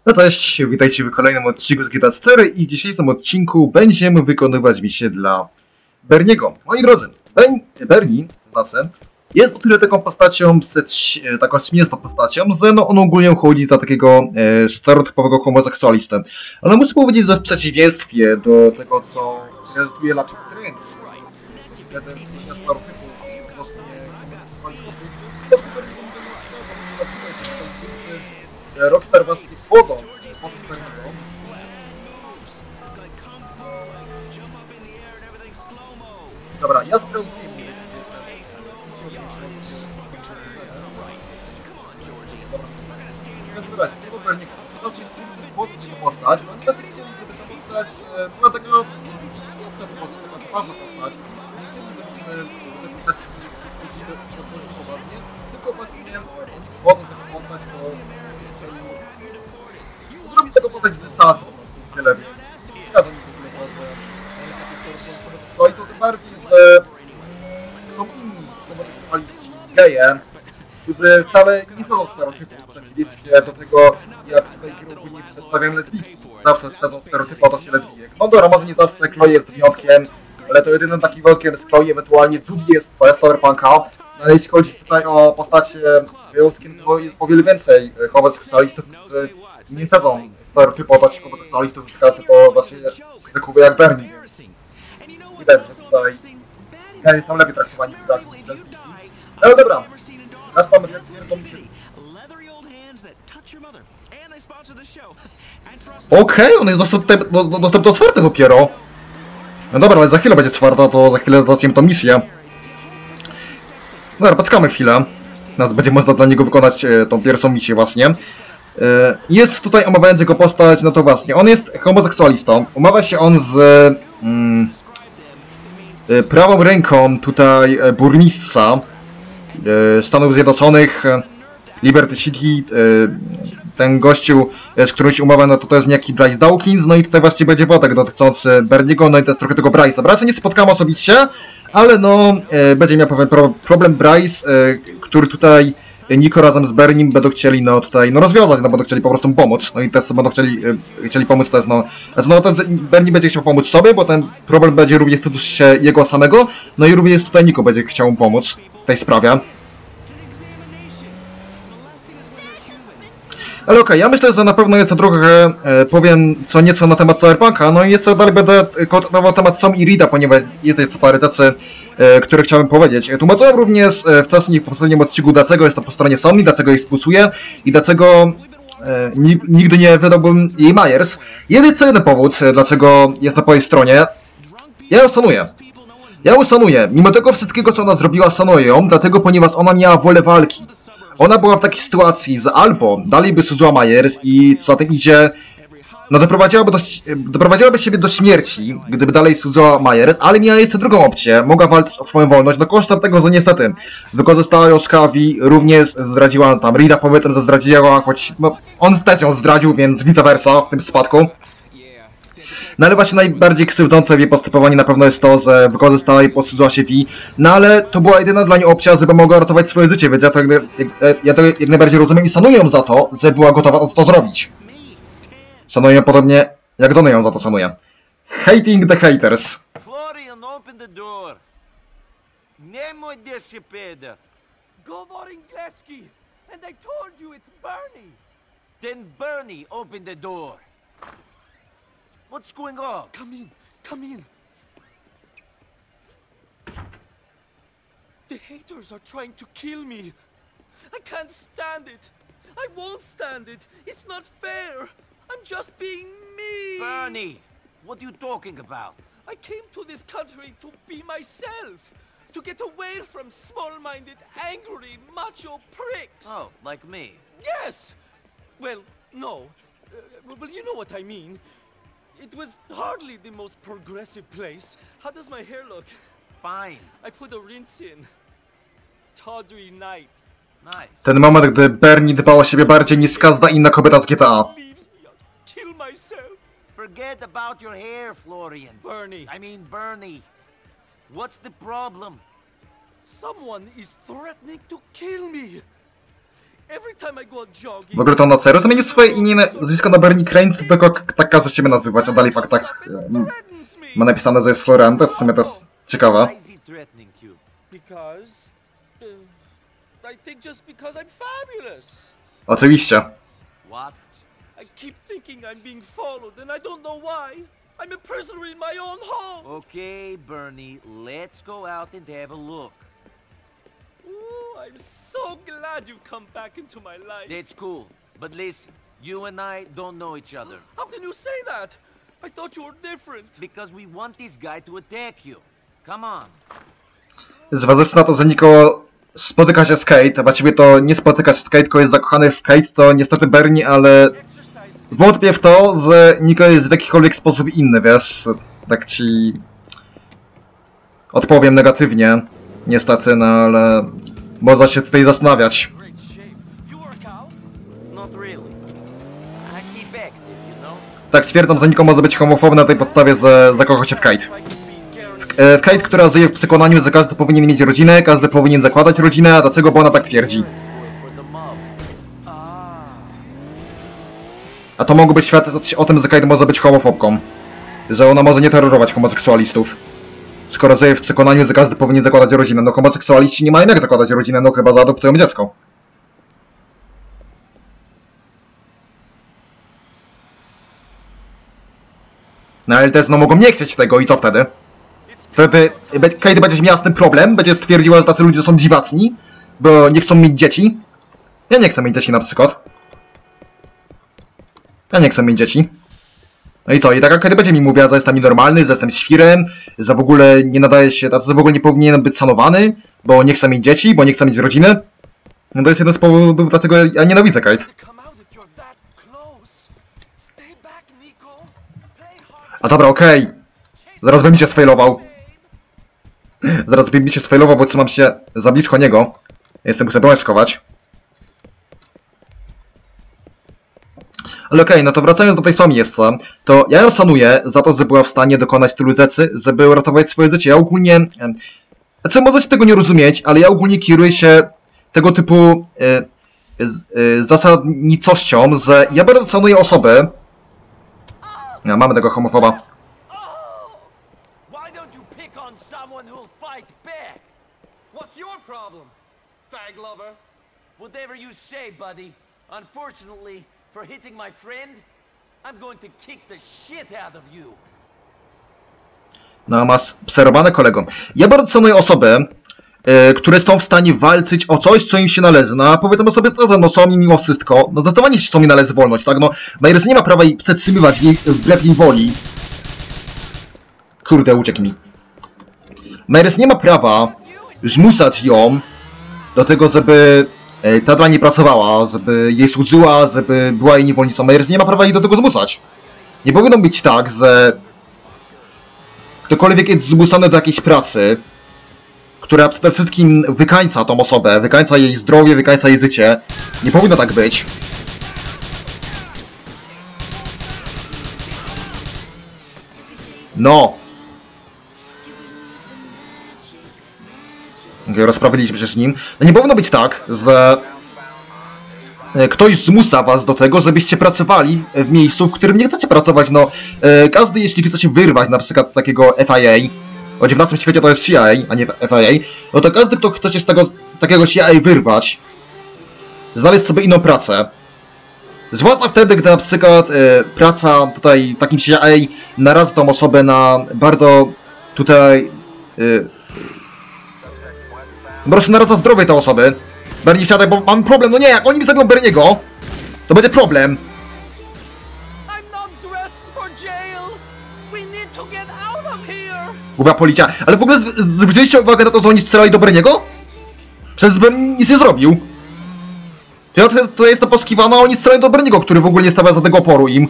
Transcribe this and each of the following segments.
No cześć, witajcie w kolejnym odcinku z GTA 4 i w dzisiejszym odcinku będziemy wykonywać misję dla Berniego. Moi drodzy, Bernie, znaczy, jest o tyle taką postacią, taką śmieszną postacią, że no on ogólnie uchodzi za takiego stereotypowego homoseksualistę. Ale muszę powiedzieć, że w przeciwieństwie do tego, co prezentuje Lapis Trends, względem stereotypów odnośnie Rockstar właśnie wchodzą pod Berniego. Dobra, ja sprawdziłem. Dobra, tego Berniego. Zobaczcie, tego postać. No nie chcieli, żeby ta postać była taka... Nie chcę po prostu taka twarza postać. Nie chcieli, żebyśmy zapisać poważnie, tylko właśnie oni wchodzą taką postać, bo chcieli zrobić tego postać z dystansu po prostu tyle, więc zgadzam mi w ogóle to, że no i to tym bardziej, że są inni homoseksualiści, geje, którzy wcale nie są stereotypem w przeciwieństwie do tego, jak tutaj kierowni przedstawiają lesbijki. Zawsze wsadzą stereotypy odnośnie lesbijek. No dobra, może nie zawsze Chloe jest wyjątkiem, ale to jedynym takim wyjątkiem jest Chloe, ewentualnie Judy jest z Cyberpunka. No ale jeśli chodzi tutaj o postacie gejowskie, to jest o wiele więcej homoseksualistów, którzy nie wsadzą stereotypu odnośnie homoseksualistów, tylko właśnie zwykły jak Bernie. Widać, że tutaj geje są lepiej traktowani w brak lesbijki. No dobra. Teraz mamy Okej, on jest dostępny do czwarty dopiero. No dobra, ale za chwilę będzie czwarta, to za chwilę zaczniemy tą misję. Dobra, poczekamy chwilę. Nas będzie można dla niego wykonać tą pierwszą misję właśnie. Jest tutaj omawiając jego postać, no to właśnie, on jest homoseksualistą. Umawia się on z prawą ręką tutaj burmistrza Stanów Zjednoczonych, Liberty City. Ten gościu, z którym się umawia, no to jest niejaki Bryce Dawkins, no i tutaj właśnie będzie wątek dotyczący Berniego, no i to jest trochę tego Bryce'a. Bryce'a nie spotkamy osobiście, ale no będzie miał pewien problem Bryce, który tutaj Nico razem z Bernim będą chcieli no tutaj no rozwiązać, no będą chcieli po prostu pomóc, no i też będą chcieli pomóc też no ten Bernie będzie chciał pomóc sobie, bo ten problem będzie również tyczył się jego samego, no i również tutaj Nico będzie chciał mu pomóc w tej sprawie. Ale okej, ja myślę, że na pewno jest to trochę, powiem co nieco na temat Cyberpunka, no i jeszcze dalej będę kontynuował temat Sam i Rida, ponieważ jest jeszcze parę rzeczy, które chciałem powiedzieć. Tłumaczyłem również w poprzednim odcinku, dlaczego jest to po stronie Sony, dlaczego jej współczuję i dlaczego nigdy nie wydałbym jej Myers. Jest jeden powód, dlaczego jest na mojej stronie. Ja ją szanuję. Mimo tego wszystkiego, co ona zrobiła, szanuję ją, dlatego ponieważ ona miała wolę walki. Ona była w takiej sytuacji, że albo dalej by Suzua Myers i co za tym idzie, no doprowadziłaby siebie do śmierci, gdyby dalej Suzua Myers, ale miała jeszcze drugą opcję, mogła walczyć o swoją wolność, no kosztem tego, że niestety wykorzystała ją Skavi, również zdradziła tam Rida, powiedzmy, że zdradziła, choć no, on też ją zdradził, więc vice versa w tym przypadku. No ale właśnie najbardziej krzywdzące w jej postępowaniu na pewno jest to, że wykorzystała i posłużyła się Vi, no ale to była jedyna dla niej opcja, żeby mogła ratować swoje życie, więc ja to jak najbardziej rozumiem i szanuję ją za to, że była gotowa to zrobić. Szanuję ją podobnie jak Johnny ją za to szanuje. Hating the haters. Florian, open the door. Nie mój Peder. Govor Ingleski, and I told you it's Bernie. Then Bernie, open the door. What's going on? Come in, come in. The haters are trying to kill me. I can't stand it. I won't stand it. It's not fair. I'm just being me. Bernie, what are you talking about? I came to this country to be myself. To get away from small-minded, angry, macho pricks. Oh, like me. Yes! Well, no. Well, you know what I mean. It was hardly the most progressive place. How does my hair look? Fine. I put a rinse in. Tawdry night. Nice. Ten moment, gdy Bernie dbał o siebie bardziej niż każda inna kobieta z GTA. Leaves me, I'll kill myself. Forget about your hair, Florian. Bernie. I mean Bernie. What's the problem? Someone is threatening to kill me. Every time I go out jogging. W ogóle to on na serio zmienił swoje imię, nazwisko na Bernie Crane, tylko tak każe siebie nazywać, a dalej w faktach ma napisane, że jest Florentes, w sumie to jest ciekawe. Why is he threatening you? Because I think just because I'm fabulous. Oczywiście. What? I keep thinking I'm being followed and I don't know why. I'm a prisoner in my own home. Okay, Bernie, let's go out and have a look. Ooh, I'm so glad you've come back into my life. That's cool. But listen, you and I don't know each other. How can you say that? I thought you were different. Because we want this guy to attack you. Come on. Zważywszy na to, że Nico spotyka się z Kate, a właściwie to nie spotyka się z Kate, tylko jest zakochany w Kate, to niestety Bernie, ale wątpię w to, że Nico jest w jakikolwiek sposób inny, wiesz? Tak ci odpowiem negatywnie, niestety, no ale można się tutaj zastanawiać. Great shape. You work out? Not really. I keep active, you know? Tak twierdzą, że Nico może być homofobny na tej podstawie, że zakocha się w Kate. W Kate, która żyje w przekonaniu, że każdy powinien mieć rodzinę, każdy powinien zakładać rodzinę, a dlaczego? Bo ona tak twierdzi. For the mob. A to mogłoby świadczyć o tym, że Kate może być homofobką. Że ona może nie terrorować homoseksualistów. Skoro żyje w przekonaniu, że każdy powinien zakładać rodzinę. No homoseksualiści nie mają jak zakładać rodzinę, no chyba zaadoptują dziecko. No ale też no mogą nie chcieć tego i co wtedy? Wtedy Kate będzie miała z tym problem, będzie stwierdziła, że tacy ludzie są dziwacni, bo nie chcą mieć dzieci. Ja nie chcę mieć dzieci na przykład. Ja nie chcę mieć dzieci. No i co? I taka Kate będzie mi mówiła, że jestem nienormalny, że jestem świrem, że w ogóle nie nadaje się, że w ogóle nie powinienem być szanowany, bo nie chcę mieć dzieci, bo nie chcę mieć rodziny. No to jest jeden z powodów, dlaczego ja nienawidzę Kate. A dobra, okej. Zaraz bym mi się sfailował. Zaraz bym mi się sfailował, bo trzymam się za blisko niego. Jestem, muszę broń schować. Ale okej, no to wracając do tej Somi jeszcze, to ja ją szanuję za to, że była w stanie dokonać tylu rzeczy, żeby uratować swoje życie. Ja ogólnie... Znaczy, możecie tego nie rozumieć, ale ja ogólnie kieruję się tego typu zasadnicością, że ja bardzo szanuję osoby... Ja, mamy tego homofoba. What's your problem, fag lover? Whatever you say, buddy. Unfortunately, for hitting my friend, I'm going to kick the shit out of you. No, masz przerobane, kolego. Ja bardzo szanuję osoby, które są w stanie walczyć o coś, co im się należy. No, a powiedzmy sobie szczerze, no są mi mimo wszystko. No, zdecydowanie się mi należy wolność, tak? No, Myers nie ma prawa jej przetrzymywać wbrew jej woli. Kurde, uciekł mi. Myers nie ma prawa zmuszać ją do tego, żeby ta dla niej pracowała, żeby jej służyła, żeby była jej niewolnicą. Myers nie ma prawa jej do tego zmuszać. Nie powinno być tak, że ktokolwiek jest zmuszony do jakiejś pracy, która przede wszystkim wykańcza tą osobę, wykańcza jej zdrowie, wykańcza jej życie. Nie powinno tak być. No. Rozprawiliśmy się z nim. No nie powinno być tak, że ktoś zmusza was do tego, żebyście pracowali w miejscu, w którym nie chcecie pracować. No, każdy, jeśli chce się wyrwać na przykład z takiego FIA, o XIX świecie to jest CIA, a nie FIA, no to każdy, kto chce się z takiego CIA wyrwać, znaleźć sobie inną pracę. Zwłaszcza wtedy, gdy na przykład praca tutaj w takim CIA naradza tą osobę na bardzo tutaj... po prostu naradza zdrowie tej osoby. Bernie wsiadaj, bo mamy problem. No nie, jak oni mi zabiją Berniego, to będzie problem. Głupia policja. Ale w ogóle zwróciliście uwagę na to, że oni strzelali do Berniego? Przecież Bernie nic nie zrobił. To jest to poskiwane, a oni strzelają do Berniego, który w ogóle nie stawia za tego oporu im.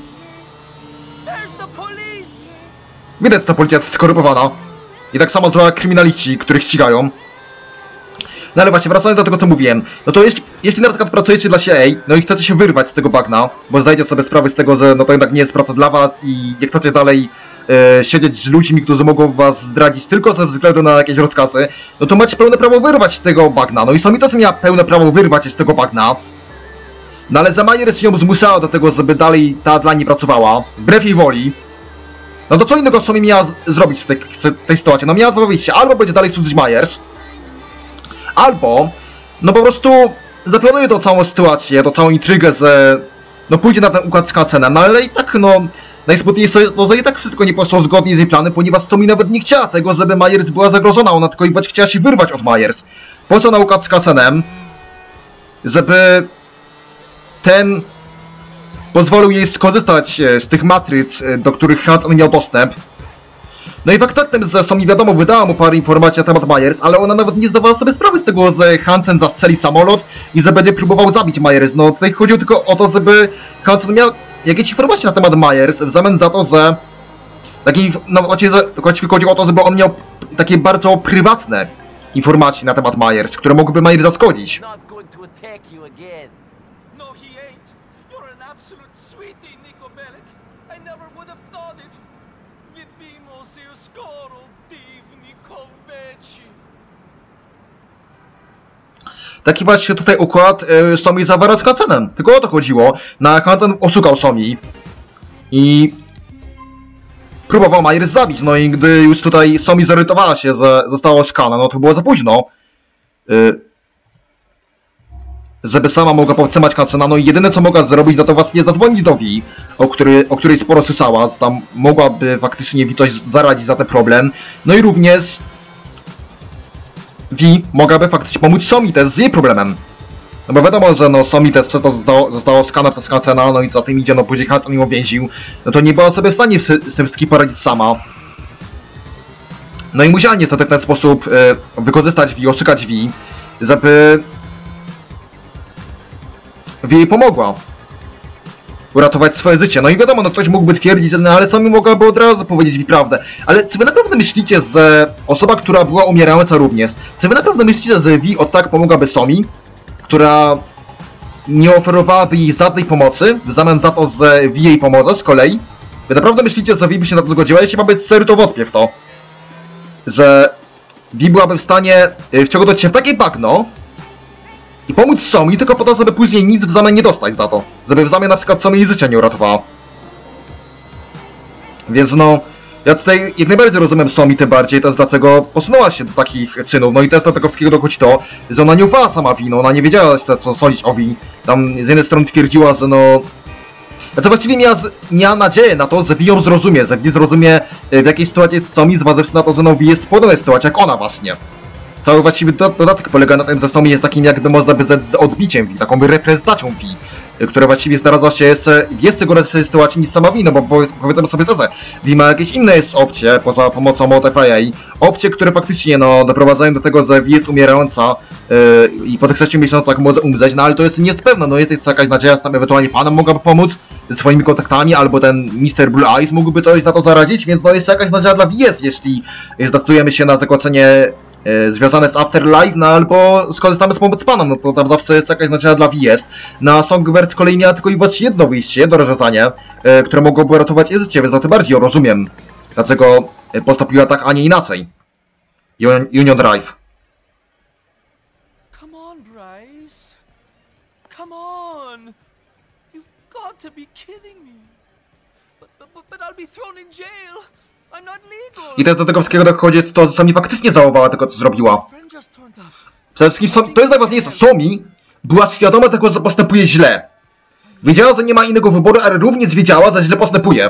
Widać, że ta policja jest skorupowana. I tak samo zła kryminaliści, których ścigają. No ale właśnie, wracając do tego, co mówiłem. No to jeśli na przykład pracujecie dla CIA, no i chcecie się wyrwać z tego bagna, bo zdajecie sobie sprawę z tego, że no to jednak nie jest praca dla was i nie chcecie dalej siedzieć z ludźmi, którzy mogą was zdradzić tylko ze względu na jakieś rozkazy, no to macie pełne prawo wyrwać z tego bagna. No i sami też miała pełne prawo wyrwać się z tego bagna. No ale za Myers ją zmuszała do tego, żeby dalej ta dla niej pracowała, wbrew jej woli. No to co innego Somi miała zrobić w tej sytuacji? No miała dwa wyjścia, albo będzie dalej służyć Myers, albo, no po prostu zaplanuje tą całą sytuację, tą całą intrygę, że no pójdzie na ten układ z Hansenem, no ale i tak no najsmutniej jest to, że i tak wszystko nie poszło zgodnie z jej planem, ponieważ Somi nawet nie chciała tego, żeby Myers była zagrożona, ona tylko i chciała się wyrwać od Myers. Poszła na układ z Hansenem, żeby ten pozwolił jej skorzystać z tych matryc, do których Hansen miał dostęp. No i faktem, że Somi wiadomo wydała mu parę informacji na temat Myers, ale ona nawet nie zdawała sobie sprawy z tego, że Hansen zastrzeli samolot i że będzie próbował zabić Myers. No tutaj chodziło tylko o to, żeby Hansen miał jakieś informacje na temat Myers w zamian za to, że no właściwie chodzi o to, żeby on miał takie bardzo prywatne informacje na temat Myers, które mogłyby Myers zaszkodzić. Not going to attack you again. No, he ain't. You're an absolute sweetie, Niko Bellic. I never would have thought it. Vidimo się skoro divni kolveci. Taki właśnie tutaj układ Somi zawarł z Hansenem. Tylko o to chodziło. Na Hansen oszukał Somi. I próbował Myers zabić. No i gdy już tutaj Somi zorientowała się, że została oszukana, no to było za późno. Żeby sama mogła powstrzymać Hansena. No i jedyne co mogła zrobić, no to właśnie zadzwonić do Vi, o której sporo słyszała. Tam mogłaby faktycznie Vi coś zaradzić za ten problem. No i również Vi mogłaby faktycznie pomóc Somi też z jej problemem. No bo wiadomo, że no Somi też przez to zostało oszukana przez Hansena, no i za tym idzie, no później Hansen ją więził. No to nie była sobie w stanie z tym wszystkim poradzić sama. No i musiała niestety w ten sposób wykorzystać Vi, oszukać Vi, żeby Vi jej pomogła uratować swoje życie. No i wiadomo, no ktoś mógłby twierdzić, że no ale Somi mogłaby od razu powiedzieć Vi prawdę. Ale czy wy naprawdę myślicie, że osoba, która była umierająca również, czy wy naprawdę myślicie, że Vi od tak pomogłaby Somi, która nie oferowałaby jej żadnej pomocy, w zamian za to, że Vi jej pomoże z kolei? Wy naprawdę myślicie, że Vi by się na to zgodziła? Jeśli ma być serio, to wątpię w to. Że Vi byłaby w stanie wciągnąć się w takie bagno i pomóc Somi tylko po to, żeby później nic w zamian nie dostać za to. Żeby w zamian na przykład Somi jej życia nie uratowała. Więc no, ja tutaj jak najbardziej rozumiem Somi, tym bardziej też dlaczego posunęła się do takich czynów. No i też do tego wszystkiego dochodzi to, że ona nie ufała sama Vi, no ona nie wiedziała co sądzić o Vi. Tam z jednej strony twierdziła, że no... Znaczy właściwie miała nadzieję na to, że Vi ją zrozumie, że Vi zrozumie w jakiej sytuacji jest Somi, zważywszy na to, że no Vi jest w podobnej sytuacji jak ona właśnie. Cały właściwy dodatek polega na tym, że Somi jest takim jakby można by z odbiciem Vi, taką reprezentacją Vi, która właściwie zdradza się jeszcze gorszej sytuacji niż sama Vi, no bo powiedzmy sobie szczerze, Vi ma jakieś inne opcje poza pomocą od FIA, opcje, które faktycznie no doprowadzają do tego, że Vi jest umierająca i po tych 6 miesiącach może umrzeć, no ale to jest niepewne, no jest jakaś nadzieja, że tam ewentualnie panem mogłaby pomóc ze swoimi kontaktami, albo ten Mr. Blue Eyes mógłby coś na to zaradzić, więc no jest jakaś nadzieja dla Vi jeśli zdecydujemy się na zakłócenie związane z Afterlife, no albo skorzystamy z pomocy pana, no to tam zawsze jest jakaś nadzieja dla Vi jest. Na Songbird z kolei miała tylko i wyłącznie jedno wyjście, jedno rozwiązanie, które mogłoby ratować jej życie, więc no tym bardziej rozumiem, dlaczego postąpiła tak, a nie inaczej. Union Drive. Come on, Bryce. Come on. You've got to be kidding me. But I'll be thrown in jail. I'm not legal. I też do tego wszystkiego dochodzi to, że Somi faktycznie żałowała tego, co zrobiła. Przede wszystkim to jest najważniejsze, Somi była świadoma tego, że postępuje źle. Wiedziała, że nie ma innego wyboru, ale również wiedziała, że źle postępuje.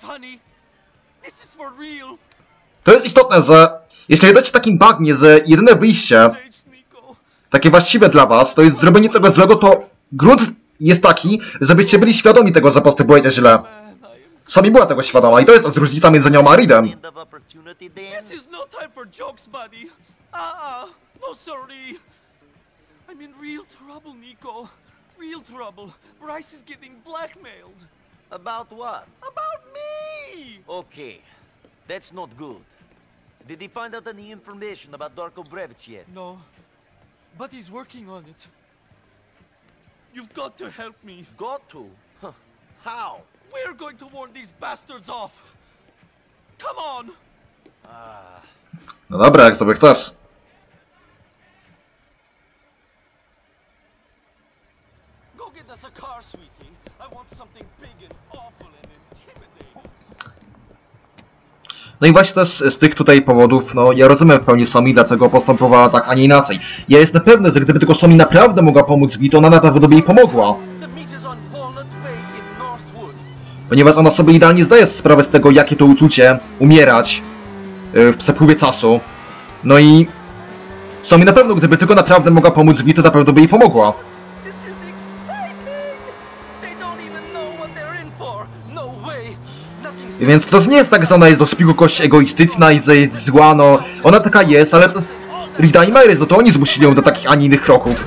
To jest istotne, że jeśli jesteście w takim bagnie, że jedyne wyjście, takie właściwe dla was, to jest zrobienie tego złego, to grunt jest taki, żebyście byli świadomi tego, że postępujecie źle. Somi była tego świadoma i to jest różnica między nią a Reedem. This is no time for jokes, buddy. No sorry. I'm in real trouble, Nico. Real trouble. Bryce is getting blackmailed. About what? About me! Okay, that's not good. Did he find out any information about Darko Brevich yet? No, but he's working on it. You've got to help me. Got to? Huh. How? We're going to warn these bastards off. Come on! No dobra, jak sobie chcesz. Go get want as a car, sweetie. I want something big and awful and intimidating. No i właśnie też z tych tutaj powodów, no ja rozumiem w pełni Somi, dlaczego postępowała tak, a nie inaczej. Ja jestem pewny, że gdyby tylko Somi naprawdę mogła pomóc Vi, to ona na pewno by jej pomogła. Ponieważ ona sobie idealnie zdaje sprawę z tego, jakie to uczucie umierać w przepływie czasu. No i Somi na pewno, gdyby tylko naprawdę mogła pomóc Vi, to na pewno by jej pomogła. Więc to nie jest tak, że ona jest do szpiku kości egoistyczna i że jest zła, no ona taka jest, ale Rita i Myris, no to oni zmusili ją do takich, a nie innych kroków.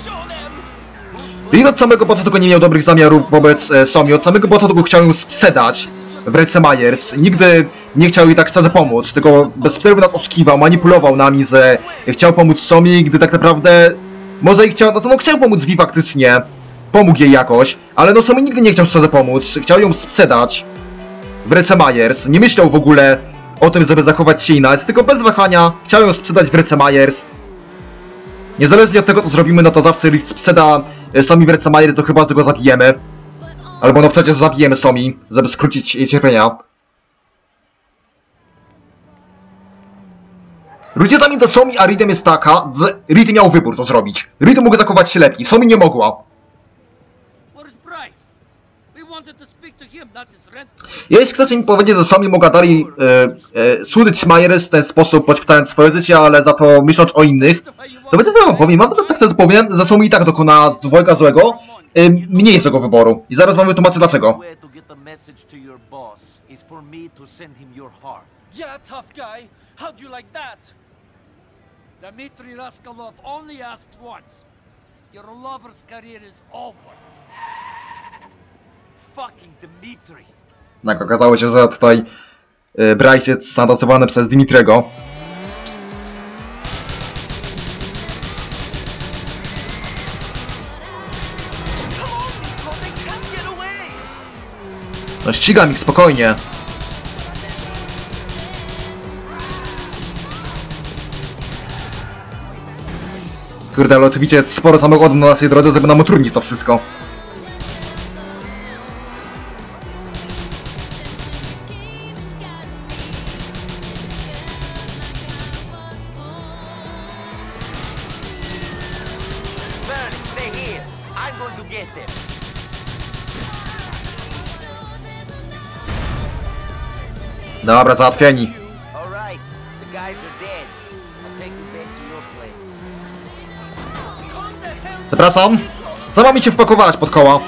Reed od samego początku nie miał dobrych zamiarów wobec Somi, od samego początku chciał ją sprzedać w ręce Myers. Nigdy nie chciał jej tak szczerze pomóc, tylko bez przerwy nas oszukiwał, manipulował nami, że chciał pomóc Somi, gdy tak naprawdę może i chciał, no to chciał pomóc Vi faktycznie, pomógł jej jakoś, ale no Somi nigdy nie chciał szczerze pomóc, chciał ją sprzedać w ręce Myers, nie myślał w ogóle o tym, żeby zachować się inaczej, tylko bez wahania chciał ją sprzedać w ręce Myers. Niezależnie od tego, co zrobimy, no to zawsze Reed sprzeda Somi w ręce Myers, to chyba, że go zabijemy. Albo no przecież zabijemy Somi, żeby skrócić jej cierpienia. Różnica między Somi a Reedem jest taka, że Reed miał wybór to zrobić. Reed mógł zachować się lepiej, Somi nie mogła. Jeśli ktoś mi powiedzie, że Somi mogła dalej służyć Myers w ten sposób, poświęcając swoje życie, ale za to myśląc o innych, to wiecie co wam powiem? Mam tak chcę powiem, że Somi i tak dokona dwojga złego, mniej jest tego wyboru. I zaraz wam wytłumaczę dlaczego. Yeah, tough guy. How do you like that? Dmitry Raskolov only asked once. Your lover's career is over. Fucking Dmitri. Tak, okazało się, że tutaj Bryce jest zadosowany przez Dimitrego. No ścigam ich spokojnie. Kurde, ale oczywiście sporo samochodów na naszej drodze, żeby nam utrudnić to wszystko. Dobra, załatwieni. Przepraszam, sama mi się wpakowałaś pod koła.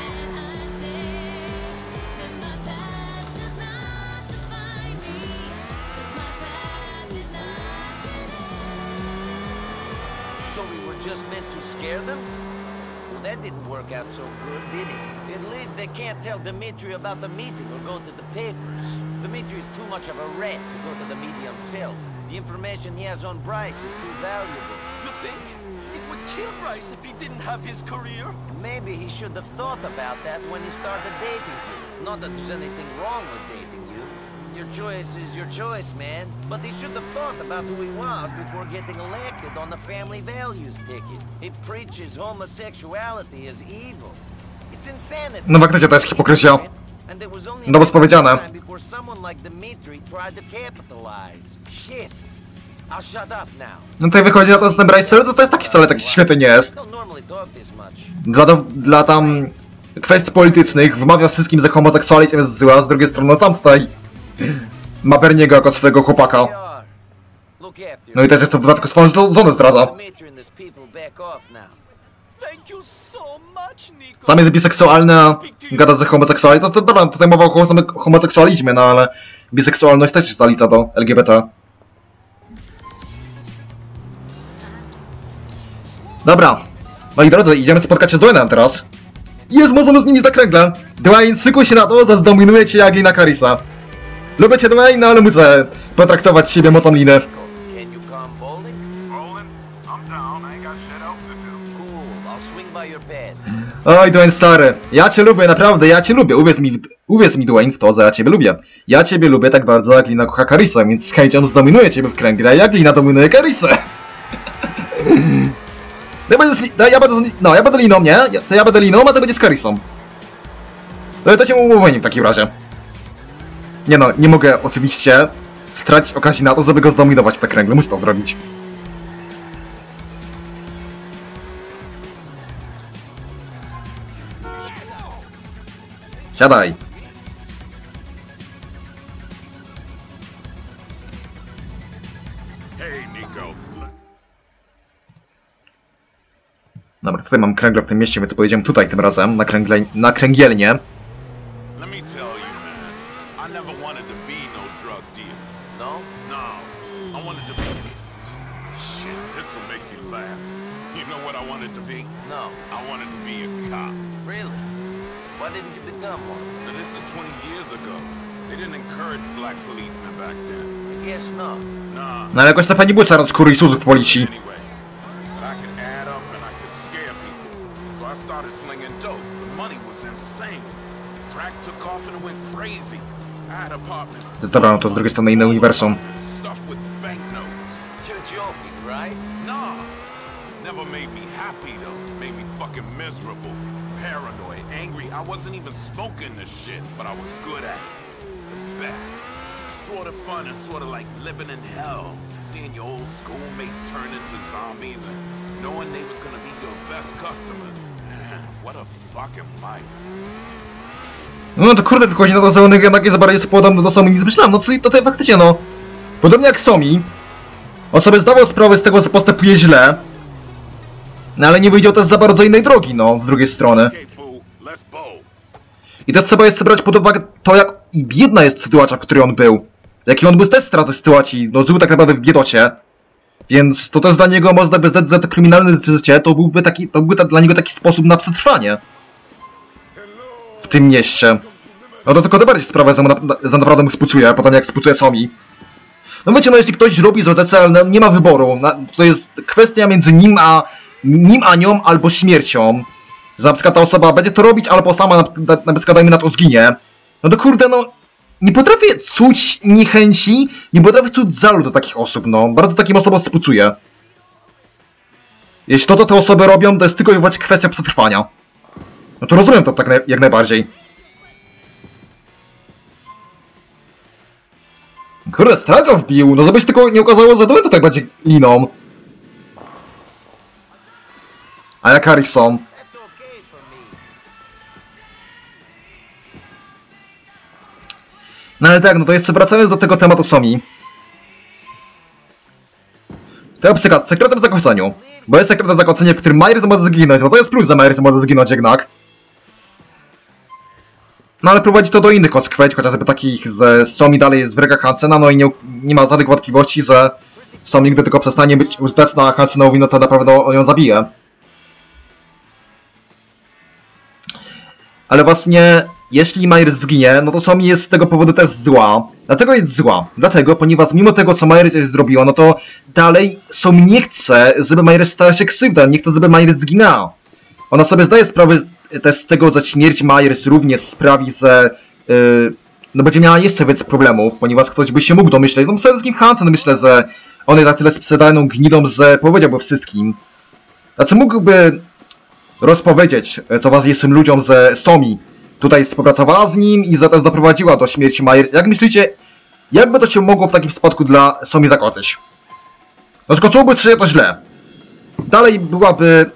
So we were just meant to scare them? Well, that didn't work out so good, did it? At least they can't tell Dmitri about the meeting or go to the papers. Dmitri is too much of a rat to go to the media himself. The information he has on Bryce is too valuable. You think? It would kill Bryce if he didn't have his career? Maybe he should have thought about that when he started dating you. Not that there's anything wrong with dating you. Your choice is your choice, man. But he should have thought about who he was before getting elected on the family values ticket. He preaches homosexuality as evil. It's insanity. No faktycznie to jest hipokryzja. No bo spowiedziane. No tutaj wychodzi na to, że ten Bryce to jest taki wcale taki świetny nie jest. Dla tam kwestii politycznych wymawia wszystkim, że homoseksualizm jest zła, z drugiej strony sam tutaj ma Berniego jako swojego chłopaka. No i też jest to w dodatku swoją żonę zdradza. Sam jest biseksualny, a gada ze homoseksualny. To dobra, tutaj mowa o homoseksualizmie, no ale biseksualność też się zalicza do LGBT. Dobra, moi drodzy, idziemy spotkać się z Dwayne'em teraz. Jest, możemy z nimi zakręgle. Dwayne, szykuj się na to, że zdominuje cię jak Lina Carissa. Lubię cię, Dwayne, ale muszę potraktować siebie mocą Liny. Oj, Dwayne stary, ja cię lubię, naprawdę, ja cię lubię. Uwierz mi, Dwayne, w to, że ja ciebie lubię. Ja ciebie lubię tak bardzo, jak Lina kocha Carissa, więc z chęcią zdominuję ciebie w kręgle, jak Lina dominuje Carissę. Ja będę liną, nie? Ja będę liną, a ty będziesz Carissą. No to się umówimy w takim razie. Nie no, nie mogę oczywiście stracić okazji na to, żeby go zdominować w te kręgle. Muszę to zrobić. Siadaj. Dobra, tutaj mam kręgle w tym mieście, więc pojedziemy tutaj tym razem, na kręgielnię. No ale jakoś to pani był coraz skóry i służb w policji. Dobra, no to z drugiej strony inne uniwersum. Sort of fun and sort of like living in hell, seeing your old schoolmates turn into zombies and knowing they was gonna be your best customers. What a fucking life. No to kurde, wychodzi na to, że on jednak jest bardziej podobny do Somi niż myślałem. No czyli tutaj faktycznie no, podobnie jak Somi, on sobie zdawał sprawę z tego, że postępuje źle, no ale nie wyjdzie też za bardzo innej drogi, no, z drugiej strony. I też trzeba jest brać pod uwagę to, jak i biedna jest sytuacja, w której on był. Jaki on był też straty sytuacji, no żył tak naprawdę w biedocie. Więc to też dla niego można by ZZ kryminalne życie, to byłby dla niego taki sposób na przetrwanie. W tym mieście. No to tylko tym bardziej sprawę, że naprawdę mu współczuję, potem jak współczuję Somi. No wiecie, no jeśli ktoś robi ZZ, ale nie ma wyboru, to jest kwestia między nim a nią, albo śmiercią. Że na przykład ta osoba będzie to robić, albo sama na przykład dajmy na to zginie. No to kurde, no nie potrafię czuć niechęci, nie potrafię czuć żalu do takich osób, no. Bardzo takim osobom współczuję. Jeśli to, co te osoby robią, to jest tylko i wyłącznie kwestia przetrwania. No to rozumiem to tak jak najbardziej. Kurde, Straga wbił, no żeby się tylko nie okazało, że to tak będzie liną. A jak Harrison? No ale tak, no to jeszcze wracając do tego tematu Somi. To jest sekretem w zakończeniu. Bo jest sekretem w zakończeniu, w którym Myers może zginąć. No to jest plus, że Myers może zginąć jednak. No ale prowadzi to do innych konsekwencji, chociażby takich, że Somi dalej jest w rękach Hansena, no i nie ma żadnych wątpliwości, że Somi, gdy tylko przestanie być użyteczna Hansenowi, no to na pewno on ją zabije. Ale właśnie, jeśli Myers zginie, no to Somi jest z tego powodu też zła. Dlaczego jest zła? Dlatego, ponieważ mimo tego, co Myers zrobiła, no to dalej Somi nie chce, żeby Myers stała się krzywda, nie chce, żeby Myers zginęła. Ona sobie zdaje sprawę też z tego, że śmierć Myers również sprawi, że no będzie miała jeszcze więcej problemów, ponieważ ktoś by się mógł domyśleć, no przede wszystkim Hansen myślę, że on jest na tyle sprzedajną gnidą, że powiedziałby wszystkim. Znaczy mógłby rozpowiedzieć coważniejszym ludziom, że Somi tutaj współpracowała z nim i za to doprowadziła do śmierci Myers. Jak myślicie, jakby to się mogło w takim przypadku dla Somi zakończyć? No skończyłoby się to źle. Dalej byłaby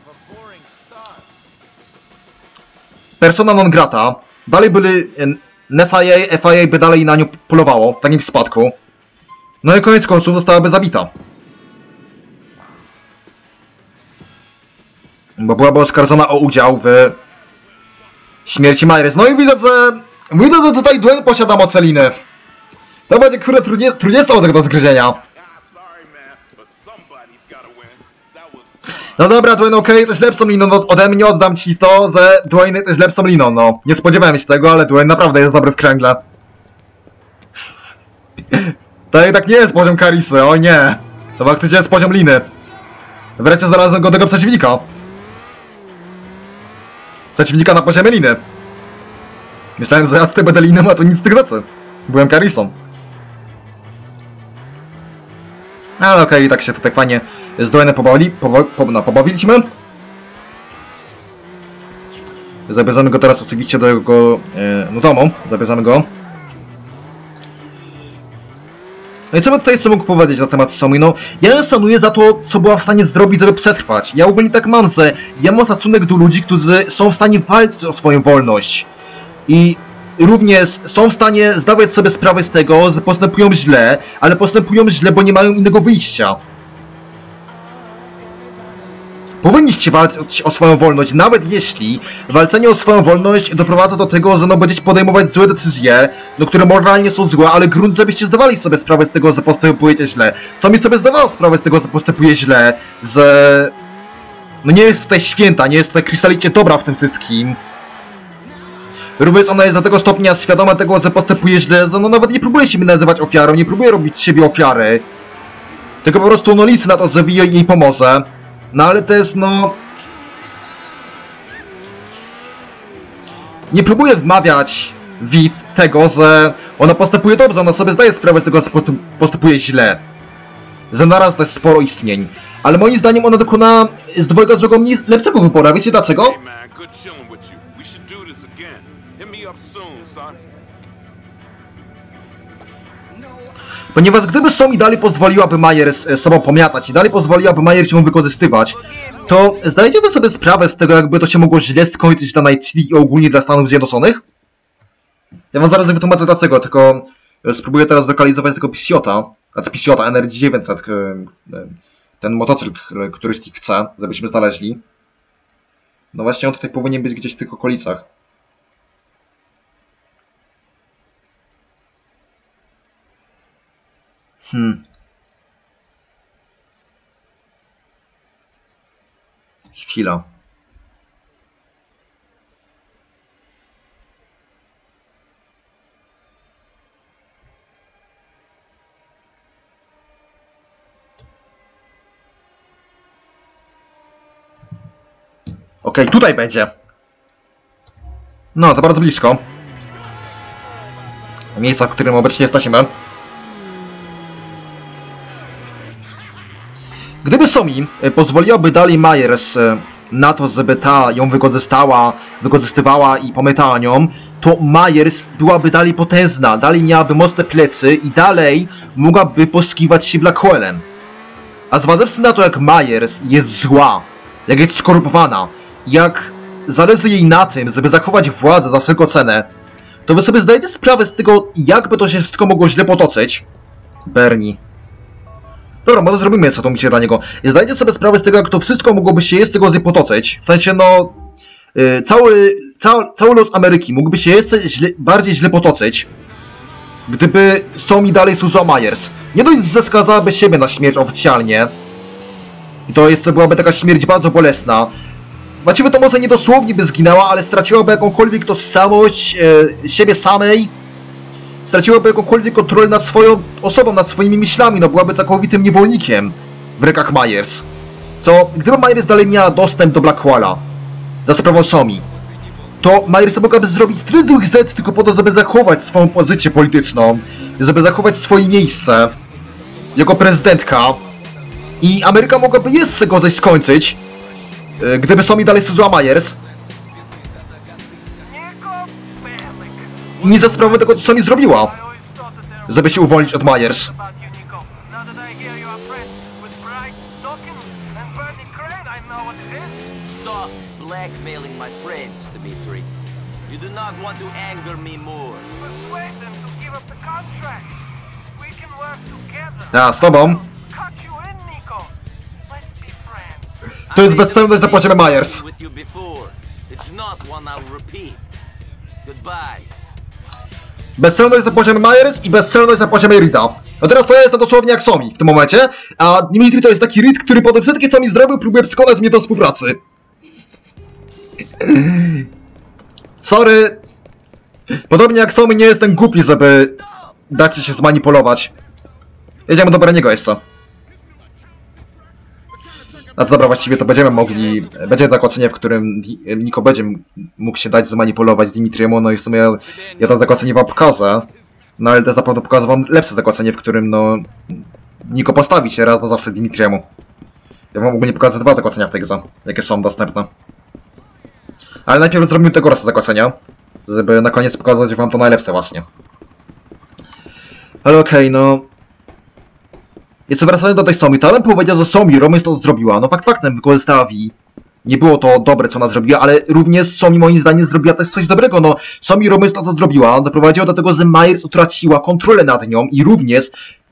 persona non grata. Dalej byli NSA, FIA by dalej na nią polowało w takim przypadku. No i koniec końców zostałaby zabita. Bo byłaby oskarżona o udział w śmierci Myers. No i widzę, że tutaj Dwayne posiada moce liny. To będzie kurde trudniejsze tego do zgryzienia. No dobra, Dwayne, okej, to jest lepszą liną ode mnie, oddam ci to, że Dwayne to jest lepszą liną, no. Nie spodziewałem się tego, ale Dwayne naprawdę jest dobry w kręgle. To jednak nie jest poziom Carissy, oj nie. To faktycznie jest poziom liny. Wreszcie znalazłem go tego przeciwnika. Przeciwnika na poziomie liny. Myślałem, że ja tutaj będę liną, a to nic z tych rzeczy. Byłem Carissą. Ale okej, tak się tutaj fajnie z Dwaynem pobawiliśmy. Zabierzemy go teraz oczywiście do jego domu. Zabierzemy go. No i co bym tutaj jeszcze mógł powiedzieć na temat Somi? No, ja szanuję za to, co była w stanie zrobić, żeby przetrwać. Ja ogólnie tak mam, że ja mam szacunek do ludzi, którzy są w stanie walczyć o swoją wolność. I również są w stanie zdawać sobie sprawę z tego, że postępują źle, ale postępują źle, bo nie mają innego wyjścia. Powinniście walczyć o swoją wolność, nawet jeśli walczenie o swoją wolność doprowadza do tego, że będziecie podejmować złe decyzje, które moralnie są złe, ale grunt, żebyście zdawali sobie sprawę z tego, że postępujecie źle. Sami sobie zdawała sprawę z tego, że postępuje źle, że nie jest tutaj święta, nie jest tutaj krystalicznie dobra w tym wszystkim. Również ona jest do tego stopnia świadoma tego, że postępuje źle, że nawet nie próbuje się nazywać ofiarą, nie próbuje robić z siebie ofiary. Tylko po prostu liczy na to, że jej pomoże. No ale też nie próbuję wmawiać Wit tego, że ona postępuje dobrze, ona sobie zdaje sprawę z tego, że postępuje źle. Że naraz to jest sporo istnień. Ale moim zdaniem ona dokona z dwojga złego lepszego wyboru. Wiecie dlaczego? Ponieważ gdyby Somi dalej pozwoliłaby Myers sobą pomiatać i dalej pozwoliłaby Myers ją wykorzystywać, to zdajecie wy sobie sprawę z tego, jakby to się mogło źle skończyć dla Night City i ogólnie dla Stanów Zjednoczonych? Ja wam zaraz wytłumaczę dlaczego, tylko spróbuję teraz zlokalizować tego Pisiota, Energy 900, ten motocykl, który Stick chce, żebyśmy znaleźli. No właśnie on tutaj powinien być gdzieś w tych okolicach. Chwila. Okej, tutaj będzie. No, to bardzo blisko. Miejsca, w którym obecnie jesteśmy. Gdyby Somi pozwoliłaby dalej Myers na to, żeby ta ją wykorzystywała i pomytała nią, to Myers byłaby dalej potężna, dalej miałaby mocne plecy i dalej mogłaby poskiwać się Blackwellem. A zważywszy na to, jak Myers jest zła, jak jest skorumpowana, jak zależy jej na tym, żeby zachować władzę za wszelką cenę, to wy sobie zdajecie sprawę z tego, jakby to się wszystko mogło źle potoczyć? Bernie. Dobra, może zrobimy co to mi się dla niego. Zdajcie sobie sprawę z tego, jak to wszystko mogłoby się jeszcze gorzej potoczyć. W sensie, cały los Ameryki mógłby się jeszcze bardziej źle potoczyć, gdyby Somi dalej służyła Myers. Nie dość, że skazałaby siebie na śmierć oficjalnie. I to jeszcze byłaby taka śmierć bardzo bolesna. Właściwie to może nie dosłownie by zginęła, ale straciłaby jakąkolwiek tożsamość siebie samej. Straciłaby jakąkolwiek kontrolę nad swoją osobą, nad swoimi myślami, byłaby całkowitym niewolnikiem w rękach Myers. Co, gdyby Myers dalej miała dostęp do Blackwella za sprawą Somi, to Myers mogłaby zrobić tyle złych rzeczy tylko po to, żeby zachować swoją pozycję polityczną, żeby zachować swoje miejsce jako prezydentka i Ameryka mogłaby jeszcze gorzej skończyć, gdyby Somi dalej służyła Myers. Nie za sprawą tego, co Somi zrobiła, żeby się uwolnić od Myers. Stop blackmailing my friends, Dmitri. You do not want to anger me more. Persuade them to give up the contract. We can work together. Ja, z tobą. Cut you in, Nico. Let's be friends. To jest bezcenność na poziomie Myers. With you before. It's not one I'll repeat. Goodbye. Bezcelność na poziomie Myers i bezcelność na poziomie Rida. No teraz to ja jestem dosłownie jak Somi w tym momencie, a Dmitri to jest taki Reed, który po tym wszystkim, co mi zrobił, próbuje przekonać mnie do współpracy. Sorry. Podobnie jak Somi nie jestem głupi, żeby dać się zmanipulować. Jedziemy do Berniego jeszcze. A co dobra, właściwie to będziemy mogli... Będzie zakłócenie, w którym Niko będzie mógł się dać zmanipulować Dimitriemu, no i w sumie ja to zakłócenie wam pokażę. No ale też na pewno pokażę wam lepsze zakłócenie, w którym Niko postawi się raz na zawsze Dimitriemu. Ja wam ogólnie pokażę 2 zakłacenia w tej grze, jakie są dostępne. Ale najpierw zrobimy tego raz zakłacenia, żeby na koniec pokazać wam to najlepsze właśnie. Ale okej, no... Jeszcze wracając do tej Somi, to ja bym powiedział, że Somi Romys to zrobiła. No faktem wykorzystała V. Nie było to dobre, co ona zrobiła, ale również Somi moim zdaniem zrobiła też coś dobrego. No, Somi Romys to zrobiła, doprowadziła do tego, że Myers utraciła kontrolę nad nią i również...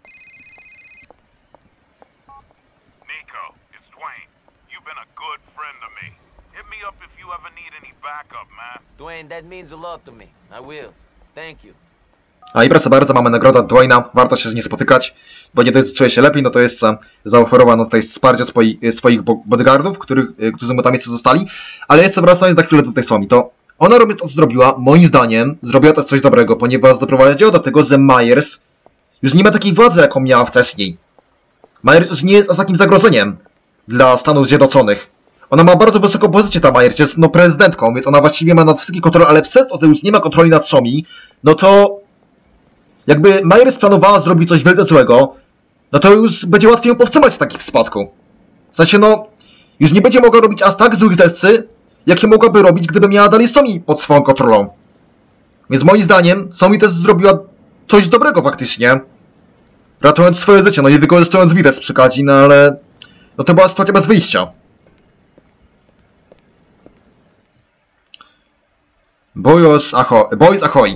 Nico, it's Dwayne. You've been a good friend to me. Hit me up if you ever need any backup, man. Dwayne, that means a lot to me. I will. Thank you. A i proszę bardzo, mamy nagrodę od Dwayna, warto się z nim spotykać, bo nie dość, czuję się lepiej, no to jest zaoferowano tutaj wsparcie swoich bodyguardów, którzy mu tam jeszcze zostali, ale jeszcze wracając na chwilę do tej Somi, to ona robi to, co zrobiła, moim zdaniem, zrobiła też coś dobrego, ponieważ doprowadziła do tego, że Myers już nie ma takiej władzy, jaką miała wcześniej. Myers już nie jest aż takim zagrożeniem dla Stanów Zjednoczonych. Ona ma bardzo wysoką pozycję, ta Myers, jest no prezydentką, więc ona właściwie ma nad wszystkim kontrolę, ale przez to, że już nie ma kontroli nad Somi, no to jakby Myers planowała zrobić coś wielce złego, no to już będzie łatwiej ją powstrzymać w takim przypadku. W sensie, no, już nie będzie mogła robić aż tak złych rzeczy, jakie mogłaby robić, gdyby miała dalej Somi pod swoją kontrolą. Więc moim zdaniem, Somi też zrobiła coś dobrego faktycznie, ratując swoje życie, no i wykorzystując widać przy okazji, no ale... No to była sytuacja bez wyjścia. Boys Ahoy.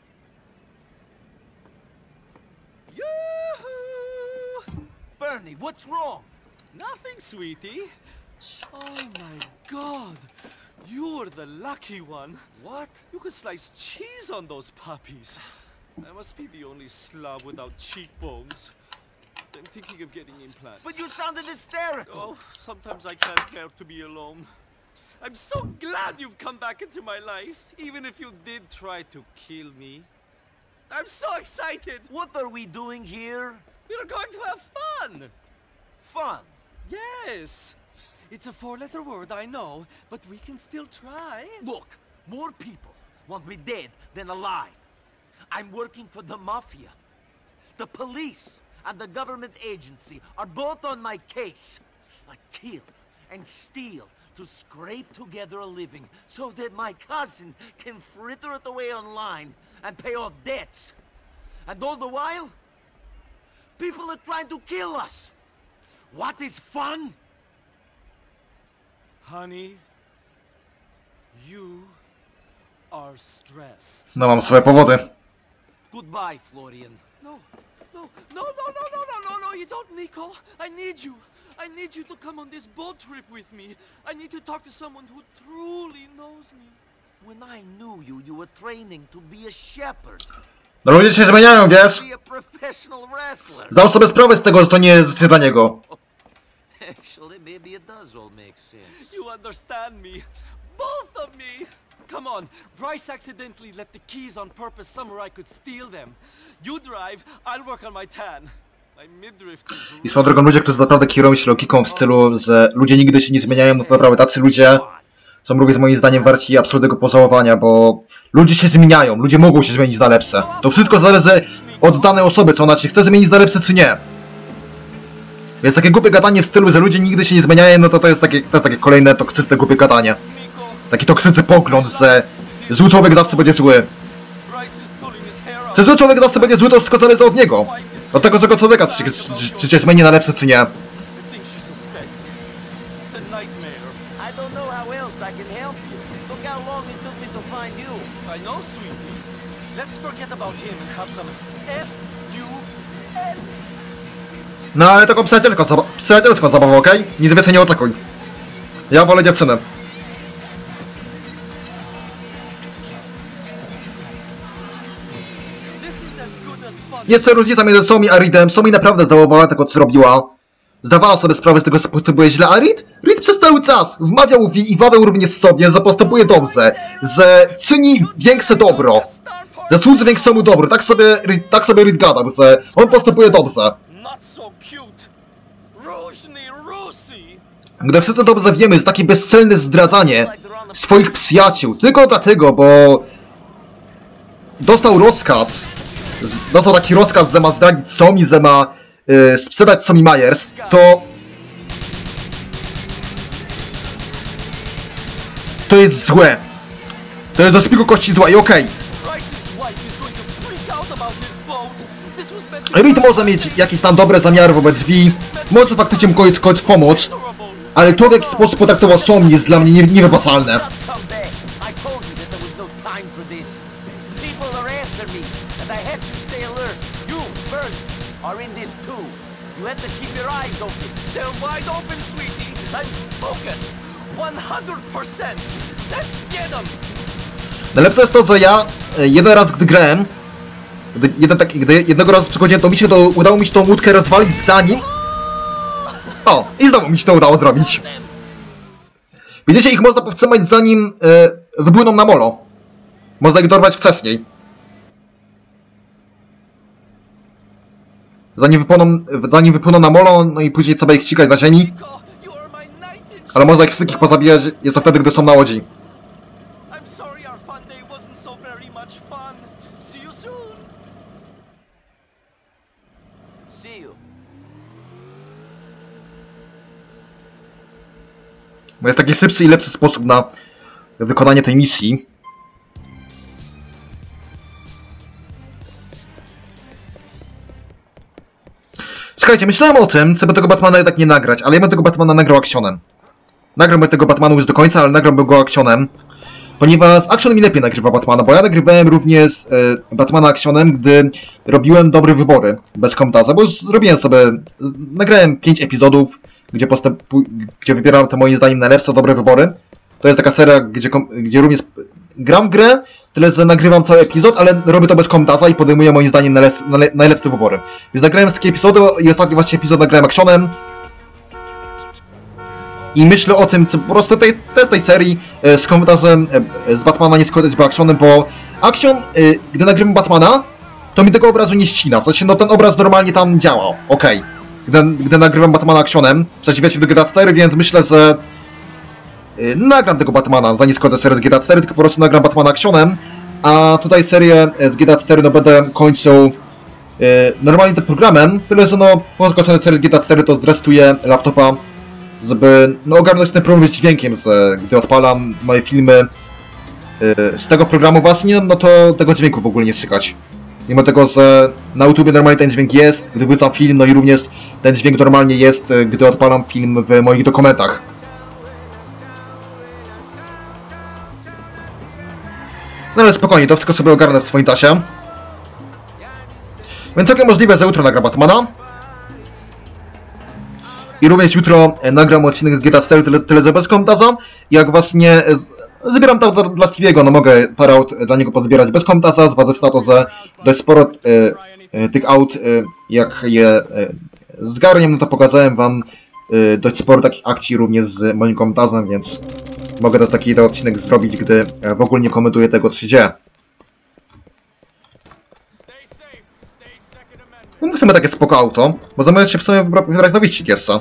Bernie, what's wrong? Nothing, sweetie. Oh my God. You're the lucky one. What? You could slice cheese on those puppies. I must be the only slob without cheekbones. I'm thinking of getting implants. But you sounded hysterical. Oh, sometimes I can't bear to be alone. I'm so glad you've come back into my life, even if you did try to kill me. I'm so excited! What are we doing here? We're going to have fun! Fun. Yes! It's a 4-letter word, I know, but we can still try. Look, more people want me dead than alive. I'm working for the mafia. The police and the government agency are both on my case. I kill and steal to scrape together a living so that my cousin can fritter it away online and pay off debts. And all the while, people are trying to kill us. What is fun? Honey, you are stressed. No mam swoje powody. Goodbye, Florian. No, you don't, Nico. I need you. I need you to come on this boat trip with me. I need to talk to someone who truly knows me. When I knew you, you were training to be a shepherd. No ludzie się zmieniają, wiesz? Be a professional wrestler. Zdał sobie sprawę z tego, że to nie jest dla niego. Actually, maybe it does all make sense. You understand me. Both of me. Come on. Bryce accidentally left the keys on purpose somewhere I could steal them. You drive, I'll work on my tan. My midriff is... I swoją drogą ludzie, którzy naprawdę kierują się logiką w stylu, że ludzie nigdy się nie zmieniają, no to naprawdę tacy ludzie są również moim zdaniem warci absolutnego pożałowania, bo ludzie się zmieniają, ludzie mogą się zmienić na lepsze. To wszystko zależy od danej osoby, czy ona się chce zmienić na lepsze, czy nie. Więc takie głupie gadanie w stylu, że ludzie nigdy się nie zmieniają, no to jest takie kolejne toksyczne głupie gadanie. Taki toksyczny pogląd, że zły człowiek zawsze będzie zły. Czy zły człowiek zawsze będzie zły, to wszystko zależy od niego. Od tego złego człowieka, czy się zmieni na lepsze, czy nie. I don't know how else I can help you. Look how long it took me to find you. I know, sweetie. Let's forget about him and have some F-U-N. No ale taką przyjacielską zabawę, okej? Nic więcej nie oczekuj. Ja wolę dziewczynę. Jest to różnica między Somi a Reedem. Somi naprawdę żałowała tego, co zrobiła. Zdawała sobie sprawę z tego, że postępuje źle, a Reed przez cały czas wmawiał i wawiał również sobie, że postępuje dobrze, że czyni większe dobro, że służy większemu dobru. Tak sobie Reed gadał, że on postępuje dobrze. Gdy wszyscy dobrze wiemy, że takie bezcelne zdradzanie swoich przyjaciół, tylko dlatego, bo dostał taki rozkaz, że ma zdradzić Somi, że ma sprzedać Sony Myers, to jest złe. To jest do spiku kości zła i okej. Reed może mieć jakieś tam dobre zamiary wobec V, może faktycznie mu kogoś pomóc, ale to w jaki sposób potraktował Sony jest dla mnie niewybaczalne. You have to keep your eyes open. They're wide open, sweetie. And focus. 100%. Let's get them. Najlepsze jest to, że ja jeden raz, gdy grałem, gdy jednego razu przychodziłem, to udało mi się tą łódkę rozwalić zanim... O, i znowu mi się to udało zrobić. Widzicie, ich można powstrzymać zanim wypłyną na molo. Można ich dorwać wcześniej. Zanim wypłyną na molo, no i później trzeba ich ścigać na ziemi. Ale można ich wszystkich pozabijać, jest to wtedy, gdy są na łodzi. Bo jest taki szybszy i lepszy sposób na wykonanie tej misji. Słuchajcie, myślałem o tym, co by tego Batmana jednak nie nagrać, ale ja bym tego Batmana nagrał akcjonem. Nagrałbym tego Batmana już do końca, ale nagrałbym go akcjonem. Ponieważ akcjon mi lepiej nagrywa Batmana, bo ja nagrywałem również Batmana akcjonem, gdy robiłem dobre wybory bez komentarza, bo już zrobiłem sobie... Nagrałem 5 epizodów, gdzie wybierałem te moim zdaniem najlepsze dobre wybory. To jest taka seria, gdzie również gram w grę, tyle że nagrywam cały epizod, ale robię to bez komentarza i podejmuję moim zdaniem najlepsze wybory. Więc nagrałem wszystkie epizody i ostatni właśnie epizod nagrałem actionem. I myślę o tym, co po prostu tej serii z komentarzem z Batmana nie składać z actionem, bo action, gdy nagrywam Batmana, to mi tego obrazu nie ścina. W sensie, no ten obraz normalnie tam działa, okej. Gdy nagrywam Batmana actionem, w przeciwieństwie do GTA 4, więc myślę, że nagram tego Batmana, za nie skończę serię z GTA 4, tylko po prostu nagram Batmana actionem, a tutaj serię z GTA 4 no będę kończył normalnie tym programem, tyle że no po skończeniu serii z GTA 4 to zrestuję laptopa, żeby no ogarnąć ten problem z dźwiękiem, że gdy odpalam moje filmy z tego programu właśnie, no to tego dźwięku w ogóle nie słychać. Mimo tego, że na YouTubie normalnie ten dźwięk jest, gdy wrzucam film, no i również ten dźwięk normalnie jest, gdy odpalam film w moich dokumentach. No ale spokojnie, to wszystko sobie ogarnę w swoim czasie. Więc całkiem możliwe, że jutro nagram Batmana. I również jutro nagram odcinek z GTA 4 tyle że bez komentarza. Jak właśnie zbieram to dla Stevie'ego, no mogę parę aut dla niego pozbierać bez komentarza, zważywszy na to, że dość sporo tych aut, jak je zgarniam, no to pokazałem wam dość sporo takich akcji również z moim komentarzem, więc mogę też taki odcinek zrobić, gdy w ogóle nie komentuję tego, co się dzieje. No w sumie takie spoko auto, bo zamiast się w sumie wybrać na wyścig jeszcze.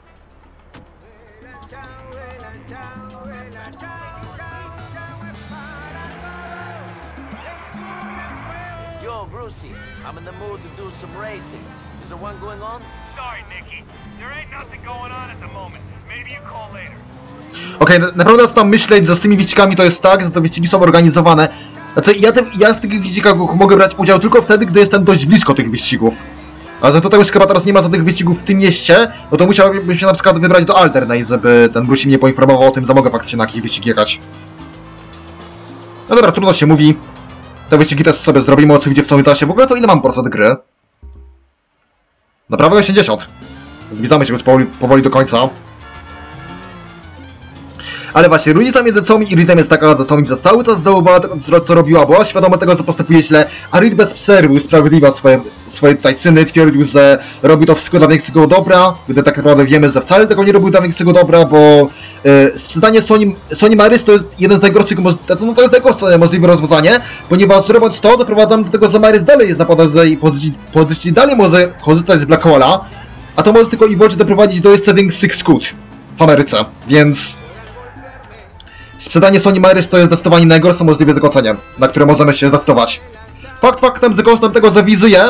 Yo, Brucey, I'm in the mood to do some racing. Is there one going on? Sorry, Nicky. There ain't nothing going on at the moment. Maybe you call later. Okej, naprawdę zaczynam myśleć, że z tymi wyścigami to jest tak, że te wyścigi są organizowane. Znaczy, ja w tych wyścigach mogę brać udział tylko wtedy, gdy jestem dość blisko tych wyścigów. A że tutaj już chyba teraz nie ma żadnych wyścigów w tym mieście, no to musiałbym się na przykład wybrać do Alternate, żeby ten Bruce mnie poinformował o tym, że mogę faktycznie na jakiś wyścig jechać. No dobra, trudno się mówi. Te wyścigi też sobie zrobimy oczywiście w swoim czasie. W ogóle to ile mam procent gry? Naprawdę 80. Zbliżamy się już powoli do końca. Ale właśnie, różnica między Sony i Reedem jest taka, że Sony przez cały czas żałowała tego, co robiła, była świadoma tego, co postępuje źle, a Reed bez przerwy usprawiedliwiał swoje tutaj czyny, twierdził, że robi to wszystko dla większego dobra, gdy tak naprawdę wiemy, że wcale tego nie robił dla większego dobra, bo sprzedanie Sony Myers to jest jeden z najgorszych, to jest najgorsze możliwe rozwiązanie, ponieważ robiąc to, doprowadzamy do tego, że Myers dalej jest na pozycji pozycji, dalej może korzystać z Black Hole'a, a to może tylko i wyłącznie doprowadzić do jeszcze większych szkód w Ameryce, więc sprzedanie Sony Myers to jest zdecydowanie najgorsze możliwe zakończenie, na które możemy się zdecydować. Fakt faktem, że kosztem tego zawizuje,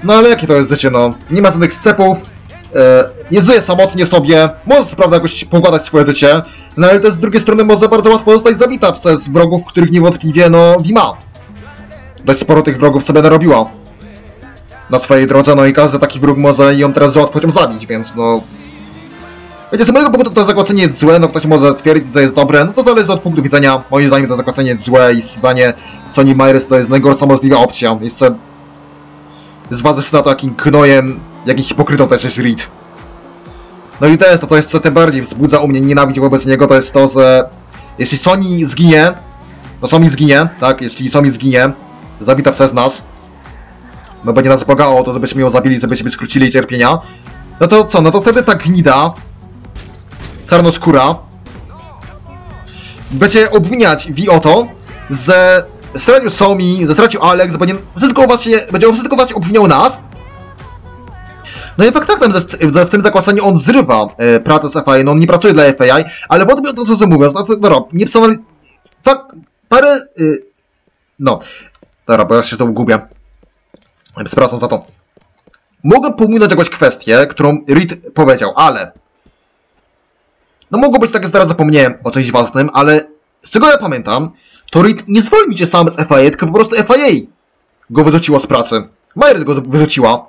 No ale jakie to jest życie, no? Nie ma żadnych scepów, żyje samotnie sobie, może co prawda jakoś poukładać swoje życie, no ale też z drugiej strony może bardzo łatwo zostać zabita przez wrogów, których niewątpliwie, no, Vi ma. Dość sporo tych wrogów sobie narobiła na swojej drodze, no i każdy taki wróg może ją teraz z łatwością zabić, więc no... Wiecie, z mojego powodu to zakłócenie jest złe, no ktoś może twierdzić, że jest dobre, no to zależy od punktu widzenia. Moim zdaniem to zakłócenie jest złe i zdanie Sony Myers to jest najgorsza możliwa opcja. Jeszcze zważywszy na to, jakim gnojem, jakim hipokrytą też jest Reed. No i to jest to, co jeszcze tym bardziej wzbudza u mnie nienawiść wobec niego, to jest to, że jeśli Sony zginie, no Sony zginie, tak, jeśli Sony zginie, zabita przez nas, no będzie nas bogało to, żebyśmy ją zabili, żebyśmy skrócili jej cierpienia, no to co, no to wtedy ta gnida, czarnoskóra, będzie obwiniać Vi o to, że stracił Somi, że stracił Alex, będzie wszystko obwiniał nas. No i faktem, że w tym zakłóceniu on zrywa pracę z FAI, no on nie pracuje dla FAI, ale potem to co mówiąc, no nie pisałem... parę... no, dobra, bo ja się to gubię. Przepraszam za to. Mogę pominąć jakąś kwestię, którą Reed powiedział, ale... No mogło być tak, że teraz zapomniałem o czymś ważnym, ale z czego ja pamiętam, to Reed nie zwolnił się sam z FIA, tylko po prostu FIA go wyrzuciło z pracy. Myers go wyrzuciła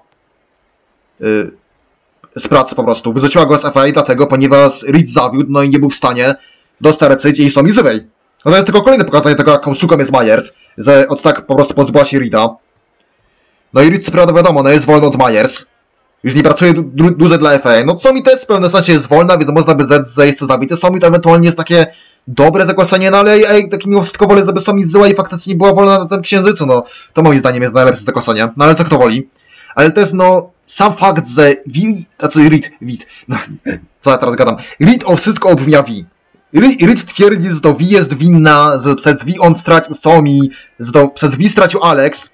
z pracy po prostu. Wyrzuciła go z FIA dlatego, ponieważ Reed zawiódł, no i nie był w stanie dostarczyć jej Somi żywej. No to jest tylko kolejne pokazanie tego, jaką suką jest Myers, że od tak po prostu pozbyła się Reeda. No i Reed, co prawda wiadomo, no jest wolny od Myers. Już nie pracuje dłużej dla FA. No Somi też w pewnym sensie jest wolna, więc można by zejść co zabite. Somi to ewentualnie jest takie dobre zakłócenie, no ale tak mimo wszystko wolę, żeby Somi zła i faktycznie była wolna na tym księżycu, no. To moim zdaniem jest najlepsze zakłócenie. No ale co kto woli. Ale to jest no sam fakt, że Reed, no co ja teraz gadam. Reed o wszystko obwinia Vi. Reed twierdzi, że to Vi jest winna, że przez Vi on stracił Somi, że to przez Vi stracił Alex.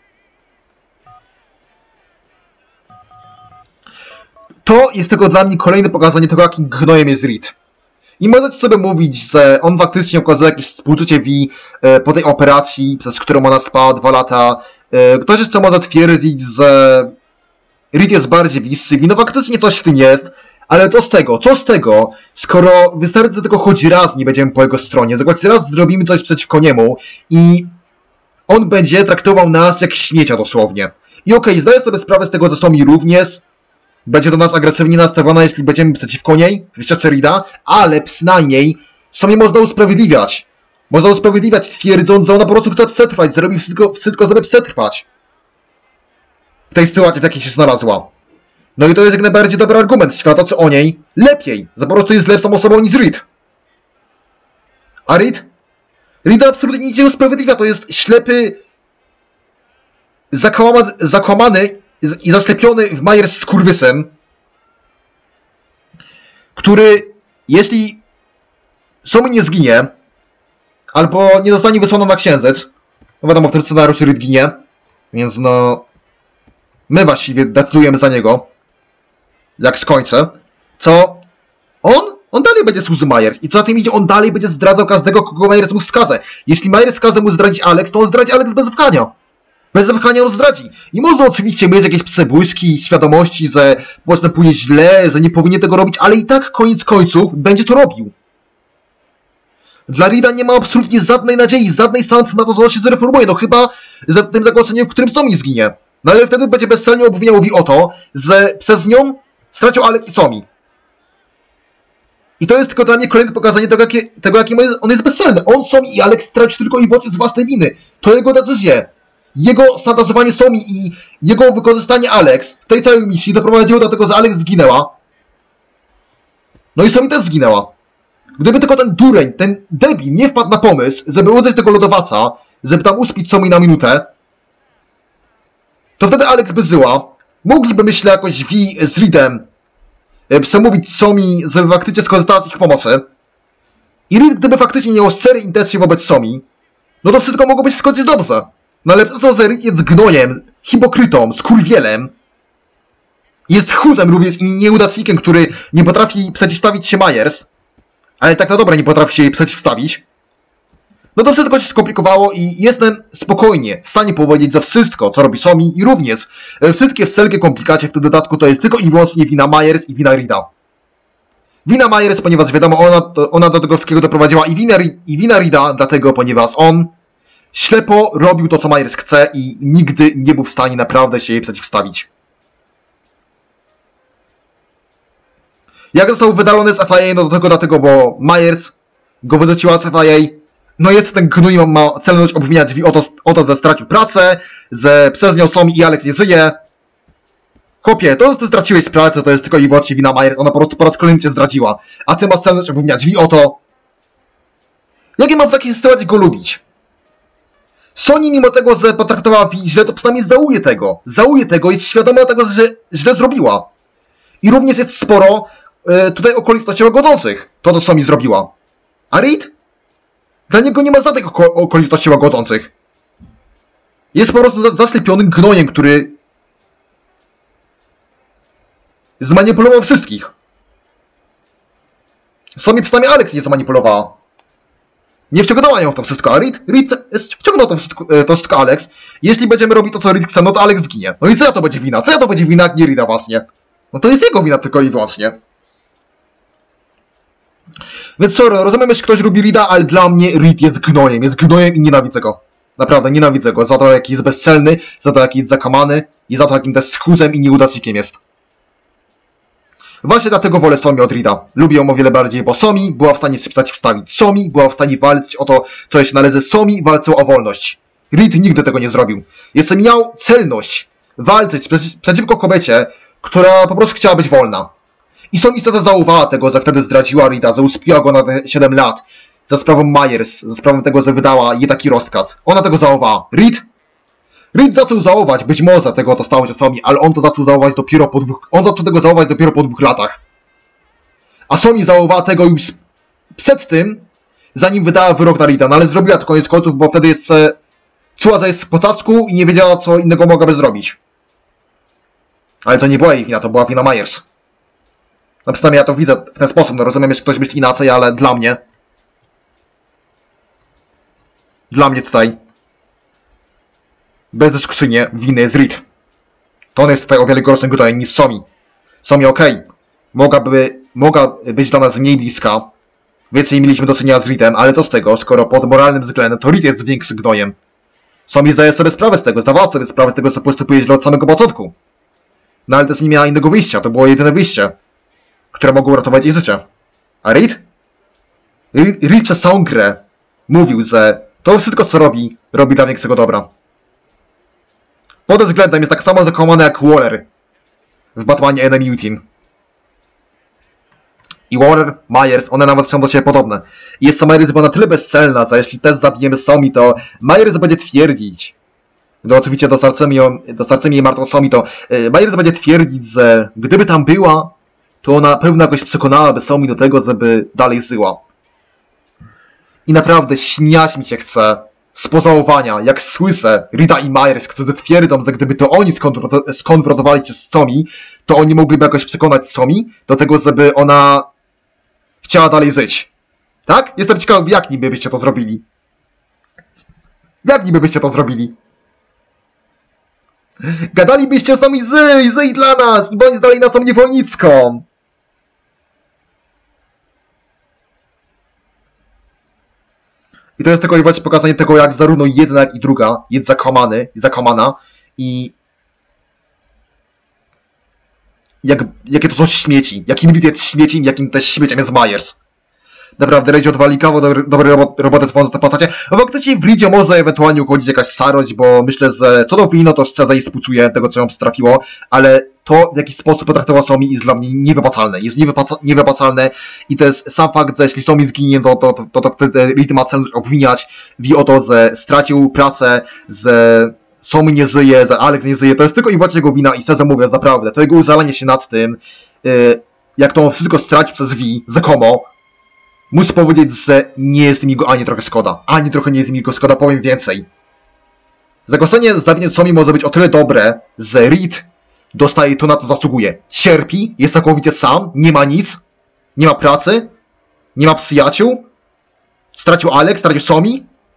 To jest tylko dla mnie kolejne pokazanie tego, jakim gnojem jest Reed. I możecie sobie mówić, że on faktycznie okazał jakieś współczucie Vi po tej operacji, przez którą ona spała 2 lata. Ktoś jeszcze może twierdzić, że Reed jest bardziej bliższy Vi. No faktycznie coś w tym jest, ale co z tego, skoro wystarczy, że tylko choć raz nie będziemy po jego stronie, że choć raz zrobimy coś przeciwko niemu i on będzie traktował nas jak śmiecia dosłownie. I okej, zdaję sobie sprawę z tego, że Somi również będzie do nas agresywnie nastawiona, jeśli będziemy przeciwko niej, w ścieżce Reeda, ale przynajmniej Somi można usprawiedliwiać. Można usprawiedliwiać, twierdząc, że ona po prostu chce przetrwać, zrobi wszystko, żeby przetrwać w tej sytuacji, w jakiej się znalazła. No i to jest jak najbardziej dobry argument, świadczący o niej lepiej, że po prostu jest lepszą osobą niż Reed. A Reed absolutnie nic nie usprawiedliwia, to jest ślepy, zakłamany i zasklepiony w Myers skurwysem, który, jeśli Somi nie zginie, albo nie zostanie wysłana na księżyc, no wiadomo, w tym scenariuszu Reed ginie, więc no, my właściwie decydujemy za niego, jak skończę, co on dalej będzie służył Myers i co za tym idzie, on dalej będzie zdradzał każdego, kogo Myers mu wskaże. Jeśli Myers każe mu zdradzić Alex, to on zdradzi Alex bez wahania. Bez wahania on zdradzi. I można oczywiście mieć jakieś przebłyski świadomości, że postępuje źle, że nie powinien tego robić, ale i tak koniec końców będzie to robił. Dla Reeda nie ma absolutnie żadnej nadziei, żadnej szansy na to, że on się zreformuje, no chyba za tym zakładaniem, w którym Somi zginie. No ale wtedy będzie bezcelnie obwiniał Vi o to, że przez nią stracił Alex i Somi. I to jest tylko dla mnie kolejne pokazanie tego, jakim on jest bezcelny. On Somi i Alex stracił tylko i wyłącznie z własnej winy. To jego decyzje. Jego szantażowanie Somi i jego wykorzystanie Alex w tej całej misji doprowadziło do tego, że Alex zginęła. No i Somi też zginęła. Gdyby tylko ten dureń, ten debil nie wpadł na pomysł, żeby użyć tego lodowaca, żeby tam uspić Somi na minutę, to wtedy Alex by żyła. Mogliby, myślę, jakoś Vi z Reedem przemówić Somi, żeby faktycznie skorzystała z ich pomocy. I Reed, gdyby faktycznie miał szczere intencje wobec Somi, no to wszystko mogło być skończyć dobrze. No ale to, że Reed jest gnojem, hipokrytą, skurwielem, jest chuzem również i nieudacznikiem, który nie potrafi przeciwstawić się Myers, ale tak na dobre nie potrafi się jej przeciwstawić, No to wszystko się skomplikowało i jestem spokojnie w stanie powiedzieć za wszystko, co robi Somi i również wszystkie wszelkie komplikacje w tym dodatku to jest tylko i wyłącznie wina Myers i wina Reeda. Wina Myers, ponieważ wiadomo, ona do tego wszystkiego doprowadziła i wina Reeda, dlatego, ponieważ on ślepo robił to, co Myers chce i nigdy nie był w stanie naprawdę się jej przeciwstawić. Jak został wydalony z FIA, no do tego dlatego, bo Myers go wyrzuciła z FIA. No jest ten gnój, ma celność obwiniać drzwi o to, że stracił pracę, że przez nią Somi i Alex nie żyje. Chłopie, to, że ty straciłeś pracę, to jest tylko i wyłącznie wina Myers, ona po prostu po raz kolejny cię zdradziła. A ty masz celność obwiniać drzwi o to. Jak ja mam w takiej sytuacji go lubić? Sony, mimo tego, że potraktowała Vi źle, to przynajmniej żałuje tego, jest świadoma tego, że źle zrobiła. I również jest sporo tutaj okoliczności łagodzących, to Somi zrobiła. A Reed? Dla niego nie ma żadnych okoliczności łagodzących. Jest po prostu zaślepionym gnojem, który zmanipulował wszystkich. Somi przynajmniej Alex nie zamanipulowała. Nie wciągnęła ją w to wszystko, a Reed wciągnął to wszystko Alex. Jeśli będziemy robić to, co Reed chce, no to Alex zginie. No i co ja to będzie wina? Co ja to będzie wina, jak nie Reeda właśnie? No to jest jego wina tylko i wyłącznie. Więc sorry, rozumiem, jeśli ktoś lubi Reeda, ale dla mnie Reed jest gnojem i nienawidzę go. Naprawdę, nienawidzę go za to, jaki jest bezcelny, za to, jaki jest zakamany i za to, jakim też skózem i nieudacznikiem jest. Właśnie dlatego wolę Somi od Reeda. Lubię ją o wiele bardziej, bo Somi była w stanie się przeciwstawić. Somi była w stanie walczyć o to, co jej się należy. Somi walczył o wolność. Reed nigdy tego nie zrobił. Jeszcze miał celność walczyć przeciwko kobiecie, która po prostu chciała być wolna. I Somi wtedy zauważyła tego, że wtedy zdradziła Reeda, że uspiła go na te 7 lat. Za sprawą Myers, za sprawą tego, że wydała jej taki rozkaz. Ona tego zauważyła. Reed zaczął załować, być może tego to stało się Somi, ale on to zaczął załować dopiero po 2 latach. A Somi załowała tego już przed tym, zanim wydała wyrok na Reeda, no ale zrobiła to koniec końców, bo wtedy jeszcze czuła, że jest w pocacku i nie wiedziała, co innego mogłaby zrobić. Ale to nie była jej wina, to była wina Myers. No przynajmniej ja to widzę w ten sposób, no rozumiem, jeśli ktoś myśli inaczej, ale dla mnie tutaj bezdyskusyjnie winy jest Reed. To on jest tutaj o wiele gorszym gnojem niż Somi. Somi okej. Mogła być dla nas mniej bliska. Więcej mieliśmy do czynienia z Reedem, ale co z tego, skoro pod moralnym względem to Reed jest większym gnojem. Somi zdaje sobie sprawę z tego, zdawała sobie sprawę z tego, że postępuje źle od samego początku. No ale też nie miała innego wyjścia, to było jedyne wyjście, które mogło uratować jej życie. A Reed? Reed przez całą grę mówił, że to wszystko, co robi dla większego dobra. Pod tym względem jest tak samo zakłamany jak Waller w Batmanie Enemy Within. I Waller, Myers, one nawet są do siebie podobne. I jest to Myers była na tyle bezcelna, że jeśli też zabijemy Somi, to Myers będzie twierdzić, no oczywiście dostarczymy jej martwą Somi, to Myers będzie twierdzić, że gdyby tam była, to ona pewno jakoś przekonałaby Somi do tego, żeby dalej żyła. I naprawdę śmiać mi się chce z pożałowania, jak słyszę Reeda i Myers, którzy twierdzą, że gdyby to oni skonfrontowali się z Somi, to oni mogliby jakoś przekonać Somi do tego, żeby ona chciała dalej żyć. Tak? Jestem ciekaw, jak niby byście to zrobili. Jak niby byście to zrobili? Gadalibyście Somi żyj dla nas i bądź dalej naszą niewolnicką. I to jest tylko i wyłącznie pokazanie tego, jak zarówno jedna, jak i druga jest zakłamana i jakie to są śmieci. Jakim Reed jest śmieciem, jakim też śmieciem jest Myers. Naprawdę, Redzie odwali kawał dobrej roboty tworząc te postacie. A faktycznie w Reedzie może ewentualnie uchodzić jakaś starość, bo myślę, że co do wino to szczerze jej współczuję tego, co ją trafiło, ale to, w jaki sposób potraktował Somi jest dla mnie niewypłacalne. Jest niewypłacalne i to jest sam fakt, że jeśli Somi zginie, to wtedy Reed ma celność obwiniać wie o to, że stracił pracę, że Somi nie żyje, że Alex nie żyje. To jest tylko i wyłącznie jego wina i szczerze mówiąc, naprawdę, to jego użalenie się nad tym, jak to wszystko stracił przez Vi, rzekomo, muszę powiedzieć, że nie jest mi go ani trochę szkoda. Ani trochę nie jest mi go szkoda, powiem więcej. Zakończenie zawinie Somi może być o tyle dobre, że Reed dostaje to, na co zasługuje. Cierpi, jest całkowicie sam, nie ma nic, nie ma pracy, nie ma przyjaciół, stracił Alex, stracił Somi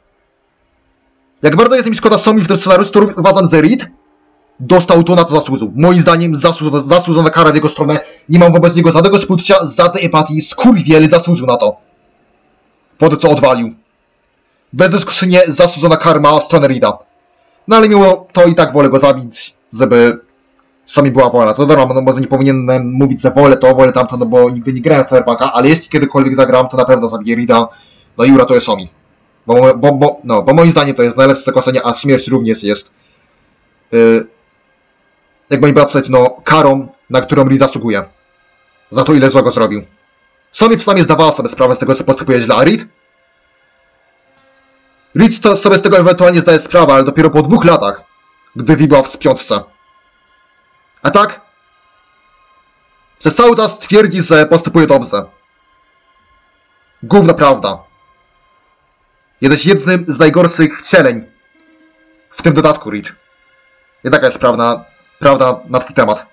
Jak bardzo jest mi szkoda Somi w tym scenariuszu, to uważam, że Reed dostał to, na co zasłużył. Moim zdaniem zasłużona kara w jego stronę. Nie mam wobec niego żadnego współczucia, żadnej empatii. Skurwiel zasłużył na to. Po to, co odwalił. Bezdyskusyjnie zasłużona karma w stronę Reeda. No ale mimo to i tak wolę go zabić, żeby Somi była wolna. Co dobra, no może nie powinienem mówić, że wolę to, wolę tamto, no bo nigdy nie grałem w Cyberpunka, ale jeśli kiedykolwiek zagram, to na pewno zabiję Reeda. No i uratuję Somi. Bo moim zdaniem to jest najlepsze zakończenie, a śmierć również jest jak moim brat powiedzieć, no karą, na którą Reed zasługuje. Za to, ile złego zrobił. Somi przynajmniej zdawała sobie sprawę z tego, co postępuje źle, a Reed sobie z tego ewentualnie zdaje sprawę, ale dopiero po 2 latach, gdy Vi była w śpiączce. A tak? Przez cały czas twierdzi, że postępuje dobrze. Gówna prawda. Jesteś jednym z najgorszych wcieleń w tym dodatku, Reed. I taka jest prawda na twój temat.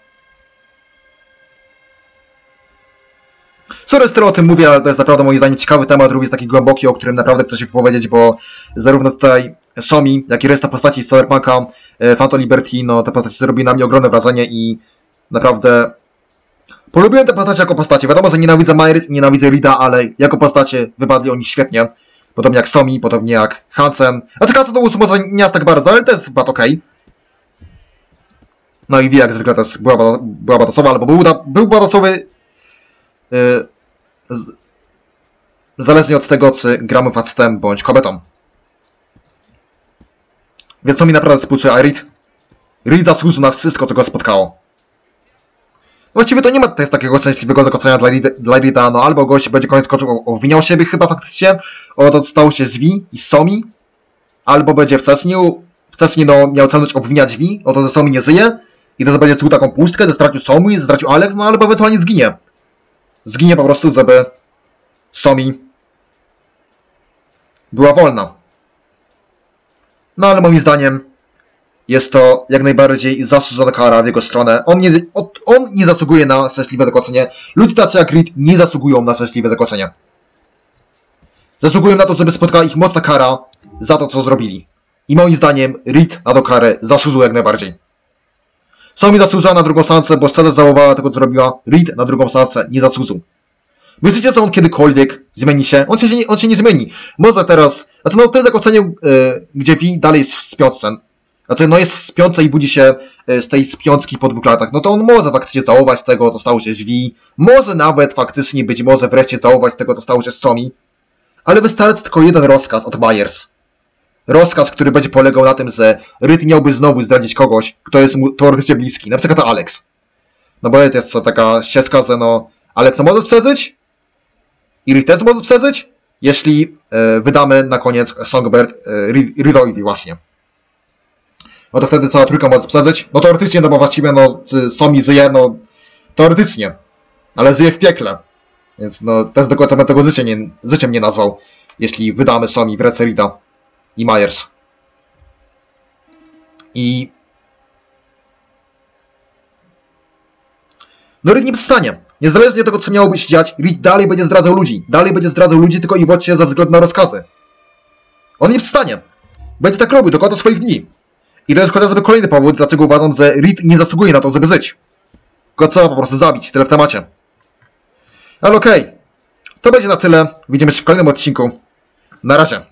Sorry, tyle o tym mówię, ale to jest naprawdę moim zdaniem ciekawy temat, również taki głęboki, o którym naprawdę chcę się wypowiedzieć, bo zarówno tutaj Somi, jak i reszta postaci z Cyberpunka, Phantom Liberty, no te postacie zrobiły na mnie ogromne wrażenie i naprawdę polubiłem te postacie jako postacie. Wiadomo, że nienawidzę Myers i nienawidzę Reeda, ale jako postacie wypadli oni świetnie. Podobnie jak Somi, podobnie jak Hansen. Znaczy Hansen to był może nie aż tak bardzo, ale też chyba okej. No i Vi jak zwykle też była badasowa, albo był badasowy zależnie od tego, czy gramy facetem bądź kobietą. Więc co mi naprawdę współczuje, a Reed zasłużył na wszystko, co go spotkało. Właściwie to nie ma też takiego szczęśliwego zakończenia dla Reeda, no albo gość będzie koniec końców obwiniał siebie chyba faktycznie, o to stało się z Vi i Somi, albo będzie wcześniej no miał celność obwiniać Vi, o to, że Somi nie żyje i to będzie czuł taką pustkę, że stracił Somi, że stracił Alex, no albo ewentualnie zginie. Zginie po prostu, żeby Somi była wolna. No ale moim zdaniem jest to jak najbardziej zasłużona kara w jego stronę. On nie zasługuje na szczęśliwe zakończenie. Ludzie tacy jak Reed nie zasługują na szczęśliwe zakończenie. Zasługują na to, żeby spotkała ich mocna kara za to, co zrobili. I moim zdaniem Reed na tą karę zasłużył jak najbardziej. Somi zasłużyła na drugą szansę, bo szczerze żałowała tego, co zrobiła. Reed na drugą szansę nie zasłużył. Myślicie, że on kiedykolwiek zmieni się? On się nie zmieni. Może teraz... Znaczy no w tym zakończeniu, gdzie Vi dalej jest w śpiączce. Znaczy no jest w śpiączce i budzi się z tej śpiączki po 2 latach. No to on może faktycznie żałować tego, co stało się z Vi. Może nawet faktycznie być może wreszcie żałować tego, co stało się z Somi. Ale wystarczy tylko jeden rozkaz od Myers. Rozkaz, który będzie polegał na tym, że Reed miałby znowu zdradzić kogoś, kto jest mu teoretycznie bliski. Na przykład to Alex. No bo to jest taka ścieżka, że no Alexa może przeżyć i Reed też może przeżyć, jeśli wydamy na koniec Songbird Reedowi właśnie. No to wtedy cała trójka może przeżyć. No teoretycznie, no bo właściwie no Somi żyje, no teoretycznie. Ale żyje w piekle. Więc no też do końca bym tego życiem nie nazwał, jeśli wydamy Somi w ręce Reeda i Myers. No Reed nie przestanie. Niezależnie od tego, co miałoby się dziać, Reed dalej będzie zdradzał ludzi. Dalej będzie zdradzał ludzi tylko i wyłącznie ze względu na rozkazy. On nie przestanie. Będzie tak robił do końca swoich dni. I to jest chociażby kolejny powód, dlaczego uważam, że Reed nie zasługuje na to, żeby żyć. Go trzeba po prostu zabić. Tyle w temacie. Ale okej. To będzie na tyle. Widzimy się w kolejnym odcinku. Na razie.